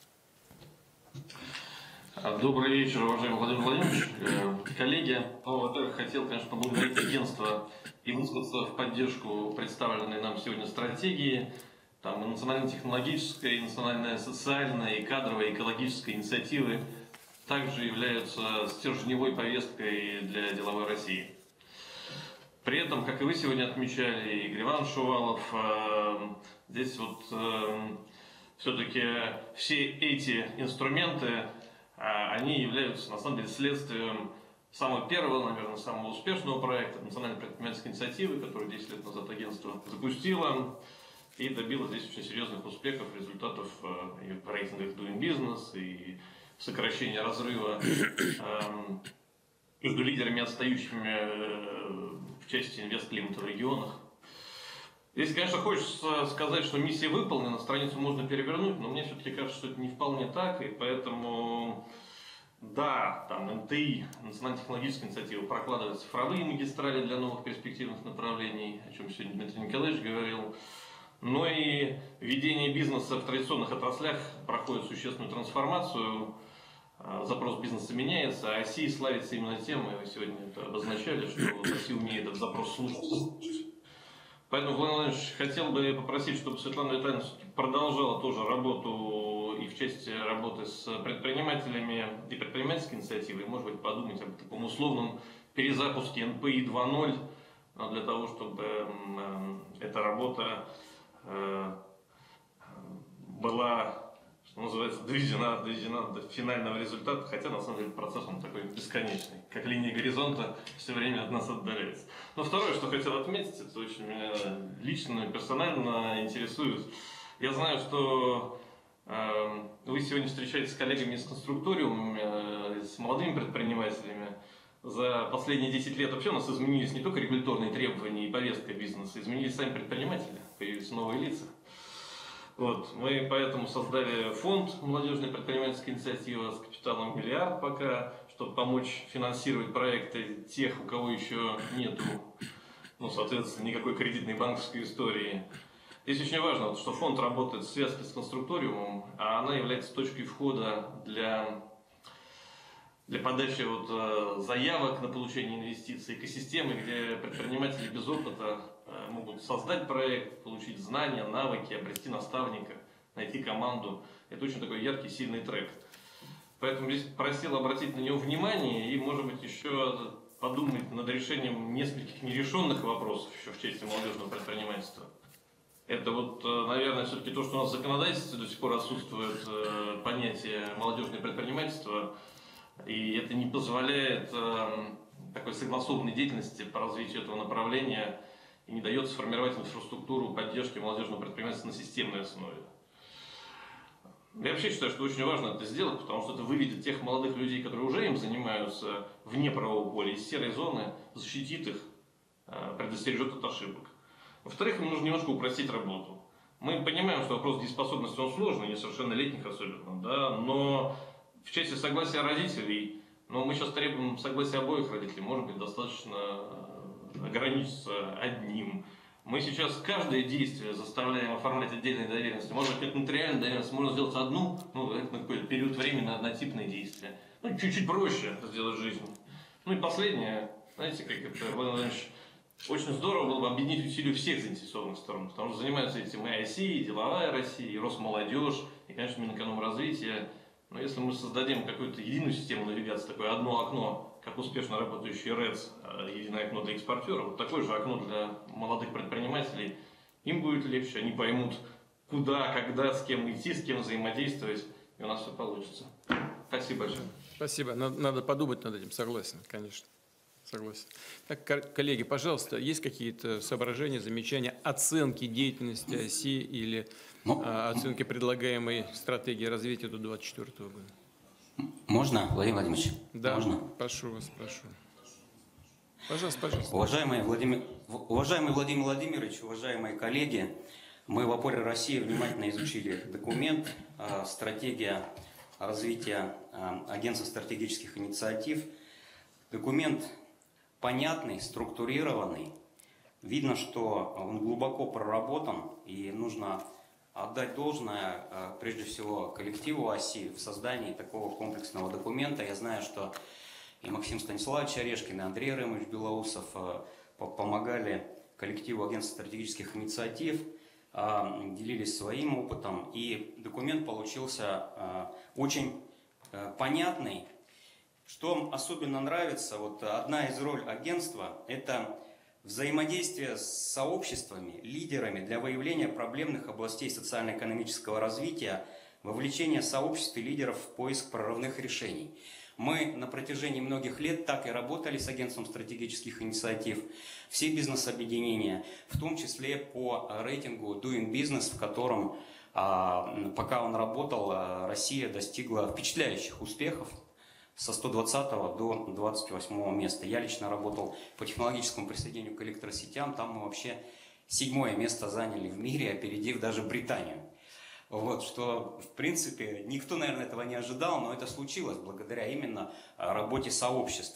Добрый вечер, уважаемый Владимир Владимирович, коллеги. Ну, во-первых, хотел, конечно, поблагодарить агентство и высказаться в поддержку представленной нам сегодня стратегии. Там и национально-технологическая, и национальная социальная, и кадровая, и экологическая инициативы также являются стержневой повесткой для деловой России. При этом, как и вы сегодня отмечали, Игорь Иванович Шувалов, здесь вот все-таки все эти инструменты, они являются на самом деле следствием самого первого, наверное, самого успешного проекта национальной предпринимательской инициативы, которую десять лет назад агентство запустило и добилось здесь очень серьезных успехов, результатов и в рейтингах Doing Business, и сокращения разрыва между лидерами, отстающими в части инвестклимата в регионах. Здесь, конечно, хочется сказать, что миссия выполнена, страницу можно перевернуть, но мне все-таки кажется, что это не вполне так, и поэтому, да, там эн тэ и, национально-технологическая инициатива, прокладывает цифровые магистрали для новых перспективных направлений, о чем сегодня Дмитрий Николаевич говорил, но и ведение бизнеса в традиционных отраслях проходит существенную трансформацию, запрос бизнеса меняется, а Россия славится именно тем, и вы сегодня это обозначали, что Россия умеет этот запрос слушать. Поэтому, Владимир Владимирович, хотел бы попросить, чтобы Светлана Витальевна продолжала тоже работу и в части работы с предпринимателями и предпринимательской инициативой, может быть, подумать об таком условном перезапуске эн пэ и два ноль, для того, чтобы эта работа была, что называется, доведена, доведена до финального результата, хотя на самом деле процесс он такой бесконечный, как линия горизонта все время от нас отдаляется. Но второе, что хотел отметить, это очень меня лично, персонально интересует. Я знаю, что э, вы сегодня встречаетесь с коллегами из конструкториума, э, с молодыми предпринимателями. За последние десять лет вообще у нас изменились не только регуляторные требования и повестка бизнеса, изменились сами предприниматели, появились новые лица. Вот. Мы поэтому создали фонд молодежной предпринимательской инициативы с капиталом миллиард пока, чтобы помочь финансировать проекты тех, у кого еще нету, ну, соответственно, никакой кредитной банковской истории. Здесь очень важно, что фонд работает в связке с конструкториумом, а она является точкой входа для, для подачи вот, заявок на получение инвестиций, экосистемы, где предприниматели без опыта могут создать проект, получить знания, навыки, обрести наставника, найти команду. Это очень такой яркий, сильный трек. Поэтому здесь просил обратить на него внимание и, может быть, еще подумать над решением нескольких нерешенных вопросов еще в части молодежного предпринимательства. Это вот, наверное, все-таки то, что у нас в законодательстве до сих пор отсутствует понятие молодежное предпринимательство, и это не позволяет такой согласованной деятельности по развитию этого направления и не дает сформировать инфраструктуру поддержки молодежного предпринимательства на системной основе. Я вообще считаю, что очень важно это сделать, потому что это выведет тех молодых людей, которые уже им занимаются вне правового поля, из серой зоны, защитит их, предостережет от ошибок. Во-вторых, им нужно немножко упростить работу. Мы понимаем, что вопрос дееспособности он сложный, несовершеннолетних особенно, да, но в части согласия родителей, но мы сейчас требуем согласия обоих родителей, может быть, достаточно ограничиться одним. Мы сейчас каждое действие заставляем оформлять отдельные доверенности. Может быть, это нотариальная доверенность, можно сделать одну, ну, это на какой-то период времени на однотипное действие. Ну, чуть-чуть проще сделать жизнь. Ну и последнее, знаете, как это, Владимир Владимирович, очень здорово было бы объединить усилия всех заинтересованных сторон, потому что занимаются этим и ай си, и Деловая Россия, и Росмолодежь, и, конечно, Минэкономразвитие. Но если мы создадим какую-то единую систему навигации, такое одно окно, как успешно работающий РЭЦ, единое окно для экспортеров, вот такое же окно для молодых предпринимателей, им будет легче, они поймут, куда, когда, с кем идти, с кем взаимодействовать, и у нас все получится. Спасибо большое. Спасибо. Надо, надо подумать над этим, согласен, конечно. Согласен. Так, коллеги, пожалуйста, есть какие-то соображения, замечания, оценки деятельности оси или ну, а, оценки предлагаемой стратегии развития до две тысячи двадцать четвёртого года? Можно, Владимир Владимирович? Да, можно? Прошу вас, прошу. Пожалуйста, пожалуйста. Уважаемый Владимир, уважаемый Владимир Владимирович, уважаемые коллеги, мы в опоре России внимательно изучили документ «Стратегия развития агентства стратегических инициатив». Документ понятный, структурированный. Видно, что он глубоко проработан, и нужно отдать должное, прежде всего, коллективу оси в создании такого комплексного документа. Я знаю, что и Максим Станиславович Орешкин, и Андрей Ремович Белоусов помогали коллективу агентства стратегических инициатив, делились своим опытом, и документ получился очень понятный. Что особенно нравится, вот одна из ролей агентства – это взаимодействие с сообществами, лидерами для выявления проблемных областей социально-экономического развития, вовлечение сообществ и лидеров в поиск прорывных решений. Мы на протяжении многих лет так и работали с агентством стратегических инициатив, все бизнес-объединения, в том числе по рейтингу Doing Business, в котором, пока он работал, Россия достигла впечатляющих успехов. Со сто двадцатого до двадцать восьмого места. Я лично работал по технологическому присоединению к электросетям. Там мы вообще седьмое место заняли в мире, опередив даже Британию. Вот, что, в принципе, никто, наверное, этого не ожидал, но это случилось благодаря именно работе сообществ.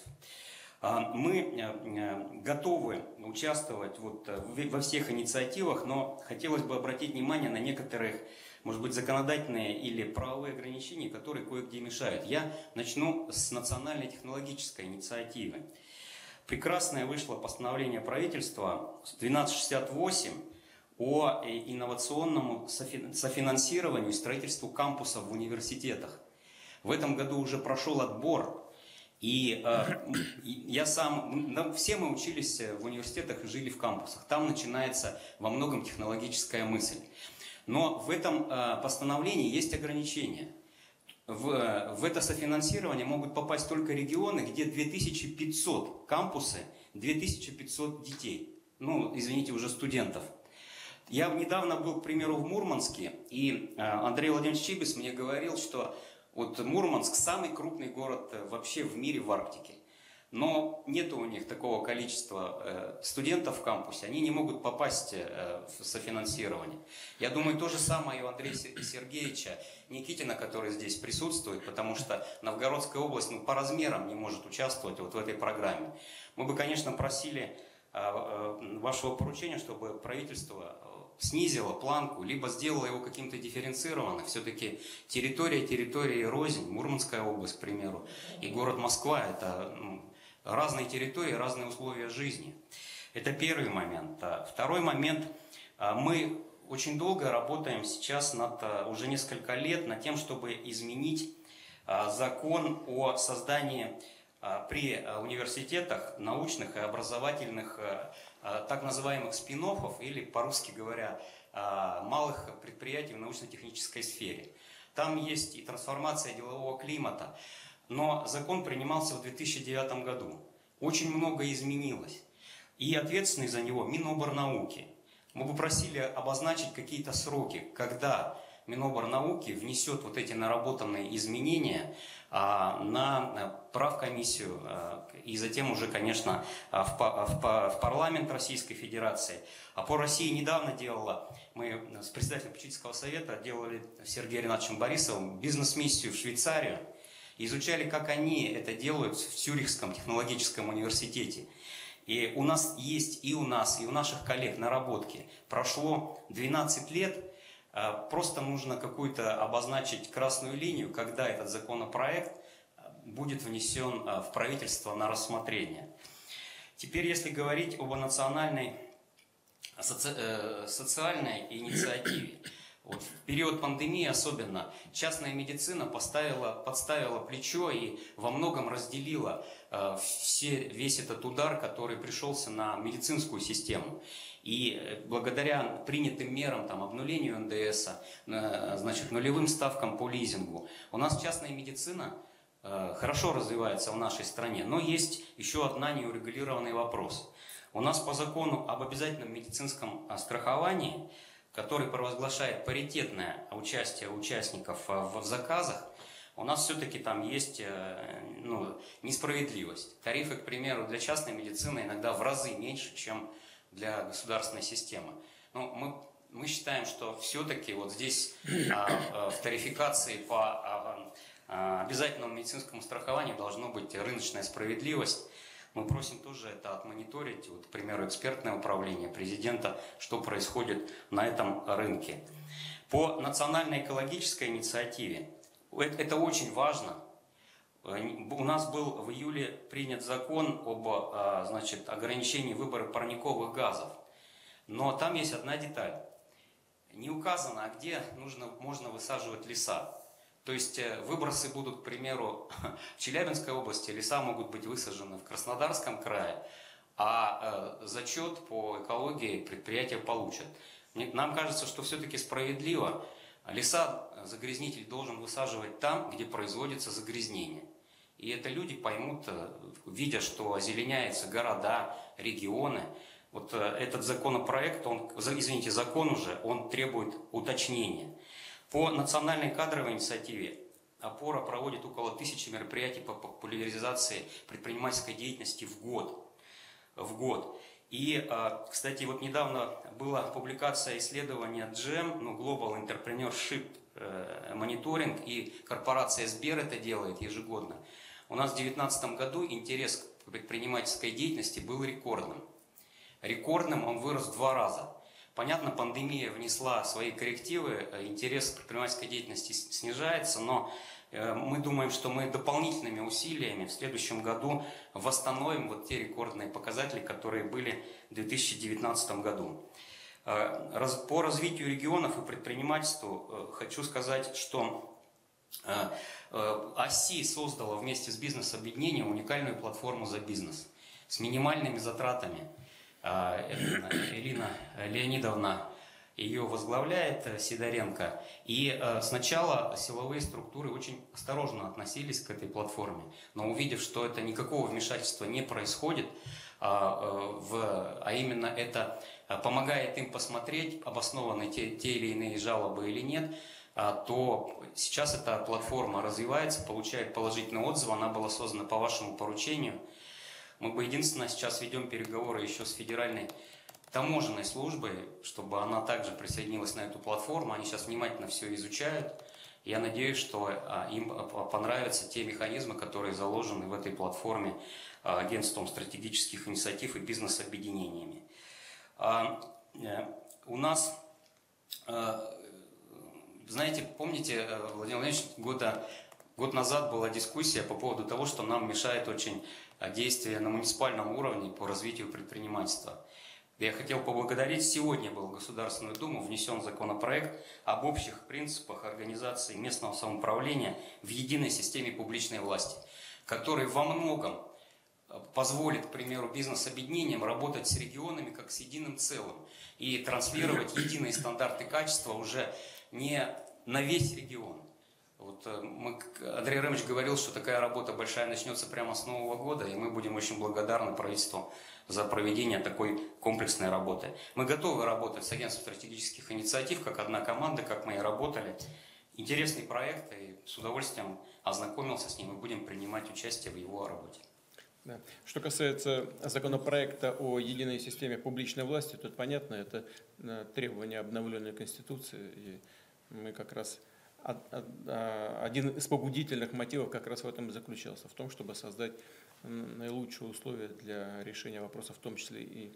Мы готовы участвовать вот во всех инициативах, но хотелось бы обратить внимание на некоторых, может быть, законодательные или правовые ограничения, которые кое-где мешают. Я начну с национальной технологической инициативы. Прекрасное вышло постановление правительства двенадцать шестьдесят восемь о инновационном софинансировании и строительству кампусов в университетах. В этом году уже прошел отбор. И э, я сам, ну, все мы учились в университетах и жили в кампусах. Там начинается во многом технологическая мысль. Но в этом э, постановлении есть ограничения. В, в это софинансирование могут попасть только регионы, где две тысячи пятьсот кампусы, две тысячи пятьсот детей. Ну, извините, уже студентов. Я недавно был, к примеру, в Мурманске, и э, Андрей Владимирович Чибис мне говорил, что вот Мурманск самый крупный город вообще в мире в Арктике. Но нет у них такого количества э, студентов в кампусе, они не могут попасть э, в софинансирование. Я думаю, то же самое и у Андрея Сергеевича Никитина, который здесь присутствует, потому что Новгородская область ну, по размерам не может участвовать вот в этой программе. Мы бы, конечно, просили э, э, вашего поручения, чтобы правительство снизила планку, либо сделала его каким-то дифференцированным. Все-таки территория территории рознь, Мурманская область, к примеру, и город Москва – это ну, разные территории, разные условия жизни. Это первый момент. Второй момент. Мы очень долго работаем сейчас, над, уже несколько лет, над тем, чтобы изменить закон о создании при университетах научных и образовательных так называемых спин-оффов, или, по-русски говоря, малых предприятий в научно-технической сфере. Там есть и трансформация делового климата. Но закон принимался в две тысячи девятом году. Очень многое изменилось. И ответственный за него Миноборнауки. Мы бы просили обозначить какие-то сроки, когда Миноборнауки внесет вот эти наработанные изменения а, на правкомиссию а, и затем уже, конечно, в, в, в парламент Российской Федерации. А по России недавно делала, мы с председателем попечительского совета делали с Сергеем Ринатовичем Борисовым бизнес-миссию в Швейцарию. Изучали, как они это делают в Цюрихском технологическом университете. И у нас есть, и у нас, и у наших коллег наработки. Прошло двенадцать лет, просто нужно какую-то обозначить красную линию, когда этот законопроект будет внесен в правительство на рассмотрение. Теперь, если говорить об национальной соци... социальной инициативе. Вот в период пандемии особенно частная медицина поставила, подставила плечо и во многом разделила э, все, весь этот удар, который пришелся на медицинскую систему. И благодаря принятым мерам, там, обнулению эн дэ эса, э, значит, нулевым ставкам по лизингу, у нас частная медицина э, хорошо развивается в нашей стране. Но есть еще одна неурегулированный вопрос. У нас по закону об обязательном медицинском страховании, который провозглашает паритетное участие участников в заказах, у нас все-таки там есть ну, несправедливость. Тарифы, к примеру, для частной медицины иногда в разы меньше, чем для государственной системы. Но мы, мы считаем, что все-таки вот здесь а, в тарификации по а, а, обязательному медицинскому страхованию должна быть рыночная справедливость. Мы просим тоже это отмониторить, вот, к примеру, экспертное управление президента, что происходит на этом рынке. По национальной экологической инициативе, это очень важно. У нас был в июле принят закон об значит, ограничении выбора парниковых газов. Но там есть одна деталь. Не указано, а где нужно, можно высаживать леса. То есть выбросы будут, к примеру, в Челябинской области, леса могут быть высажены в Краснодарском крае, а зачет по экологии предприятия получат. Нам кажется, что все-таки справедливо. Леса загрязнитель должен высаживать там, где производится загрязнение. И это люди поймут, видя, что озеленяются города, регионы. Вот этот законопроект, он, извините, закон уже, он требует уточнения. По национальной кадровой инициативе «Опора» проводит около тысячи мероприятий по популяризации предпринимательской деятельности в год. В год. И, кстати, вот недавно была публикация исследования джем, ну, Global Entrepreneurship Monitoring, и корпорация Сбер это делает ежегодно. У нас в две тысячи девятнадцатом году интерес к предпринимательской деятельности был рекордным. Рекордным он вырос в два раза. Понятно, пандемия внесла свои коррективы, интерес к предпринимательской деятельности снижается, но мы думаем, что мы дополнительными усилиями в следующем году восстановим вот те рекордные показатели, которые были в две тысячи девятнадцатом году. По развитию регионов и предпринимательству хочу сказать, что ОСИ создала вместе с бизнес-объединением уникальную платформу «За бизнес» с минимальными затратами. Ирина Леонидовна ее возглавляет, Сидоренко. И сначала силовые структуры очень осторожно относились к этой платформе. Но увидев, что это никакого вмешательства не происходит, а именно это помогает им посмотреть, обоснованы те, те или иные жалобы или нет, то сейчас эта платформа развивается, получает положительный отзыв. Она была создана по вашему поручению. Мы бы единственное сейчас ведем переговоры еще с Федеральной таможенной службой, чтобы она также присоединилась на эту платформу. Они сейчас внимательно все изучают. Я надеюсь, что им понравятся те механизмы, которые заложены в этой платформе Агентством стратегических инициатив и бизнес-объединениями. У нас, знаете, помните, Владимир Владимирович, года, год назад была дискуссия по поводу того, что нам мешает очень действия на муниципальном уровне по развитию предпринимательства. Я хотел поблагодарить. Сегодня был в Государственную Думу внесен законопроект об общих принципах организации местного самоуправления в единой системе публичной власти, который во многом позволит, к примеру, бизнес-объединениям работать с регионами как с единым целым и транслировать единые стандарты качества уже не на весь регион. Вот мы, Андрей Ремович говорил, что такая работа большая начнется прямо с Нового года, и мы будем очень благодарны правительству за проведение такой комплексной работы. Мы готовы работать с агентством стратегических инициатив, как одна команда, как мы и работали. Интересный проект, и с удовольствием ознакомился с ним, и будем принимать участие в его работе. Да. Что касается законопроекта о единой системе публичной власти, тут понятно, это требование обновленной Конституции, и мы как раз один из побудительных мотивов как раз в этом и заключался, в том, чтобы создать наилучшие условия для решения вопросов, в том числе и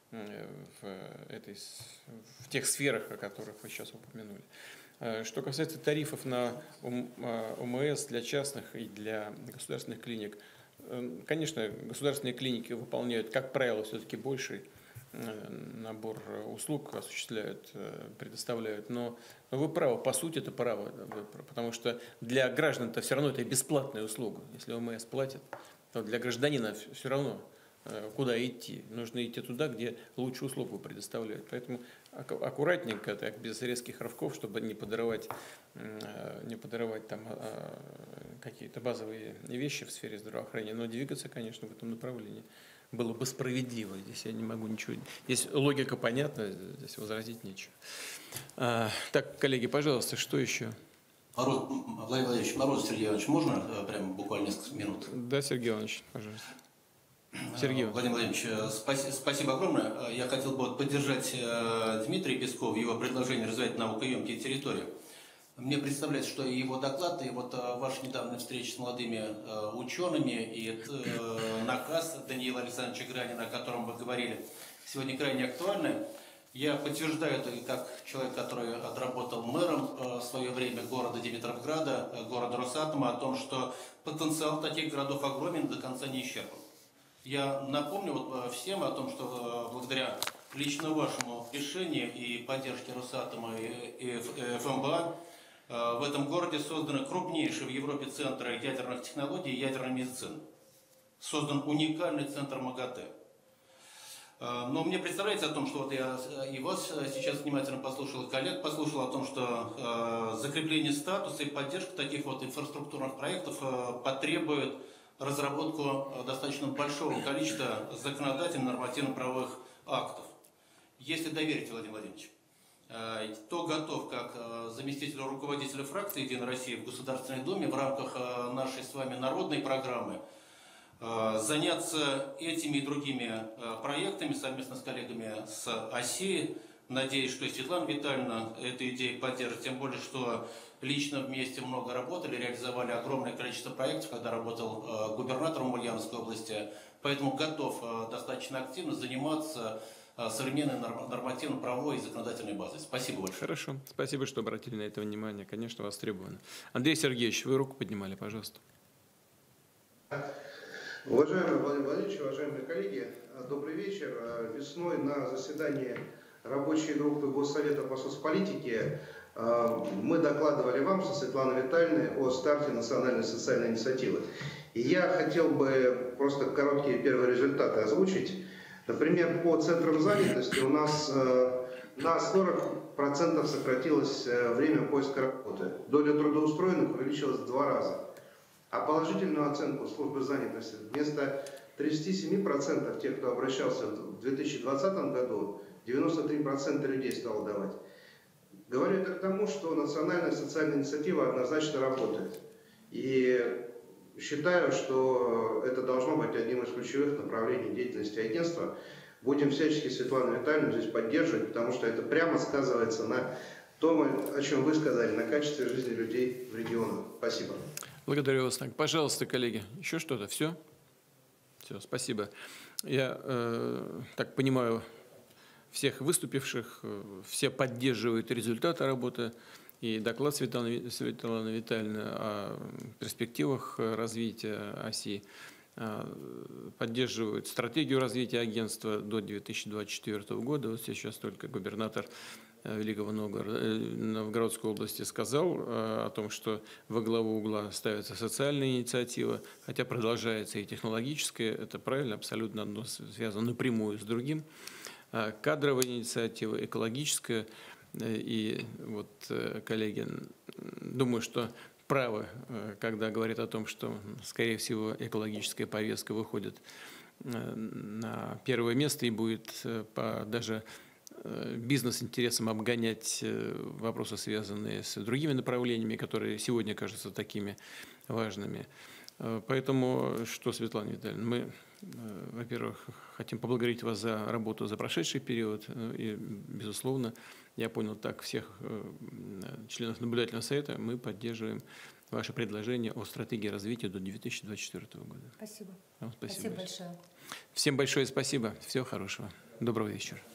в, этой, в тех сферах, о которых вы сейчас упомянули. Что касается тарифов на ОМС для частных и для государственных клиник, конечно, государственные клиники выполняют, как правило, все-таки больший набор услуг осуществляют, предоставляют, но вы правы, по сути это право, потому что для граждан это все равно это бесплатная услуга. Если ОМС платит, то для гражданина все равно куда идти. Нужно идти туда, где лучшую услугу предоставляют. Поэтому аккуратненько, так, без резких рывков, чтобы не подорвать, не подорвать там какие-то базовые вещи в сфере здравоохранения, но двигаться, конечно, в этом направлении было бы справедливо. Здесь я не могу ничего... Здесь логика понятна, здесь возразить нечего. А, так, коллеги, пожалуйста, что еще? Мороз, Владимир Владимирович, Мороз Сергей Иванович, можно прям буквально несколько минут? Да, Сергей Иванович, пожалуйста. Сергей Владимир Владимирович, спасибо, спасибо огромное. Я хотел бы поддержать Дмитрия Пескова в его предложении развивать наукоемкие территории. Мне представляется, что и его доклад, и вот ваша недавняя встреча с молодыми учеными, и наказ Даниила Александровича Гранина, о котором вы говорили, сегодня крайне актуальны. Я подтверждаю это как человек, который отработал мэром в свое время города Димитровграда, города Росатома, о том, что потенциал таких городов огромен, до конца не исчерпан. Я напомню вот всем о том, что благодаря лично вашему решению и поддержке Росатома и эф эм бэ а в этом городе созданы крупнейший в Европе центр ядерных технологий и ядерной медицины. Создан уникальный центр МАГАТЭ. Но мне представляется о том, что вот я и вас сейчас внимательно послушал, и коллег послушал о том, что закрепление статуса и поддержка таких вот инфраструктурных проектов потребует разработку достаточно большого количества законодательных нормативно-правовых актов. Если доверите, Владимир Владимирович, то готов как заместитель руководителя фракции «Единая Россия» в Государственной Думе в рамках нашей с вами народной программы заняться этими и другими проектами совместно с коллегами с ОСИ. Надеюсь, что и Светлана Витальевна эту идею поддержит, тем более, что лично вместе много работали, реализовали огромное количество проектов, когда работал губернатором Ульяновской области. Поэтому готов достаточно активно заниматься современной нормативно-правовой и законодательной базой. Спасибо большое. Хорошо. Спасибо, что обратили на это внимание. Конечно, востребовано. Андрей Сергеевич, вы руку поднимали, пожалуйста. Уважаемый Владимир Владимирович, уважаемые коллеги, добрый вечер. Весной на заседании рабочей группы Госсовета по соцполитике мы докладывали вам со Светланой Витальевной о старте национальной социальной инициативы. И я хотел бы просто короткие первые результаты озвучить. Например, по центрам занятости у нас на сорок процентов сократилось время поиска работы. Доля трудоустроенных увеличилась в два раза. А положительную оценку службы занятости вместо тридцати семи процентов тех, кто обращался в две тысячи двадцатом году, девяносто три процента людей стало давать. Говорю это к тому, что национальная социальная инициатива однозначно работает. И считаю, что это должно быть одним из ключевых направлений деятельности агентства. Будем всячески Светлану Витальевну здесь поддерживать, потому что это прямо сказывается на том, о чем вы сказали, на качестве жизни людей в регионах. Спасибо. Благодарю вас. Пожалуйста, коллеги, еще что-то? Все? Все, спасибо. Я э, так понимаю, всех выступивших, все поддерживают результаты работы. И доклад Светланы, Светланы Витальевны о перспективах развития ОСИ поддерживают стратегию развития агентства до две тысячи двадцать четвёртого года. Вот сейчас только губернатор Великого Новгорода, Новгородской области сказал о том, что во главу угла ставится социальная инициатива, хотя продолжается и технологическая, это правильно, абсолютно одно связано напрямую с другим. Кадровая инициатива, экологическая, и вот, коллеги, думаю, что правы, когда говорят о том, что, скорее всего, экологическая повестка выходит на первое место и будет по даже бизнес-интересам обгонять вопросы, связанные с другими направлениями, которые сегодня кажутся такими важными. Поэтому, что, Светлана Витальевна, мы, во-первых, хотим поблагодарить вас за работу за прошедший период, и, безусловно, я понял так, всех членов наблюдательного совета мы поддерживаем ваше предложение о стратегии развития до две тысячи двадцать четвёртого года. Спасибо. Вам спасибо. Спасибо большое. Всем большое спасибо. Всего хорошего. Доброго вечера.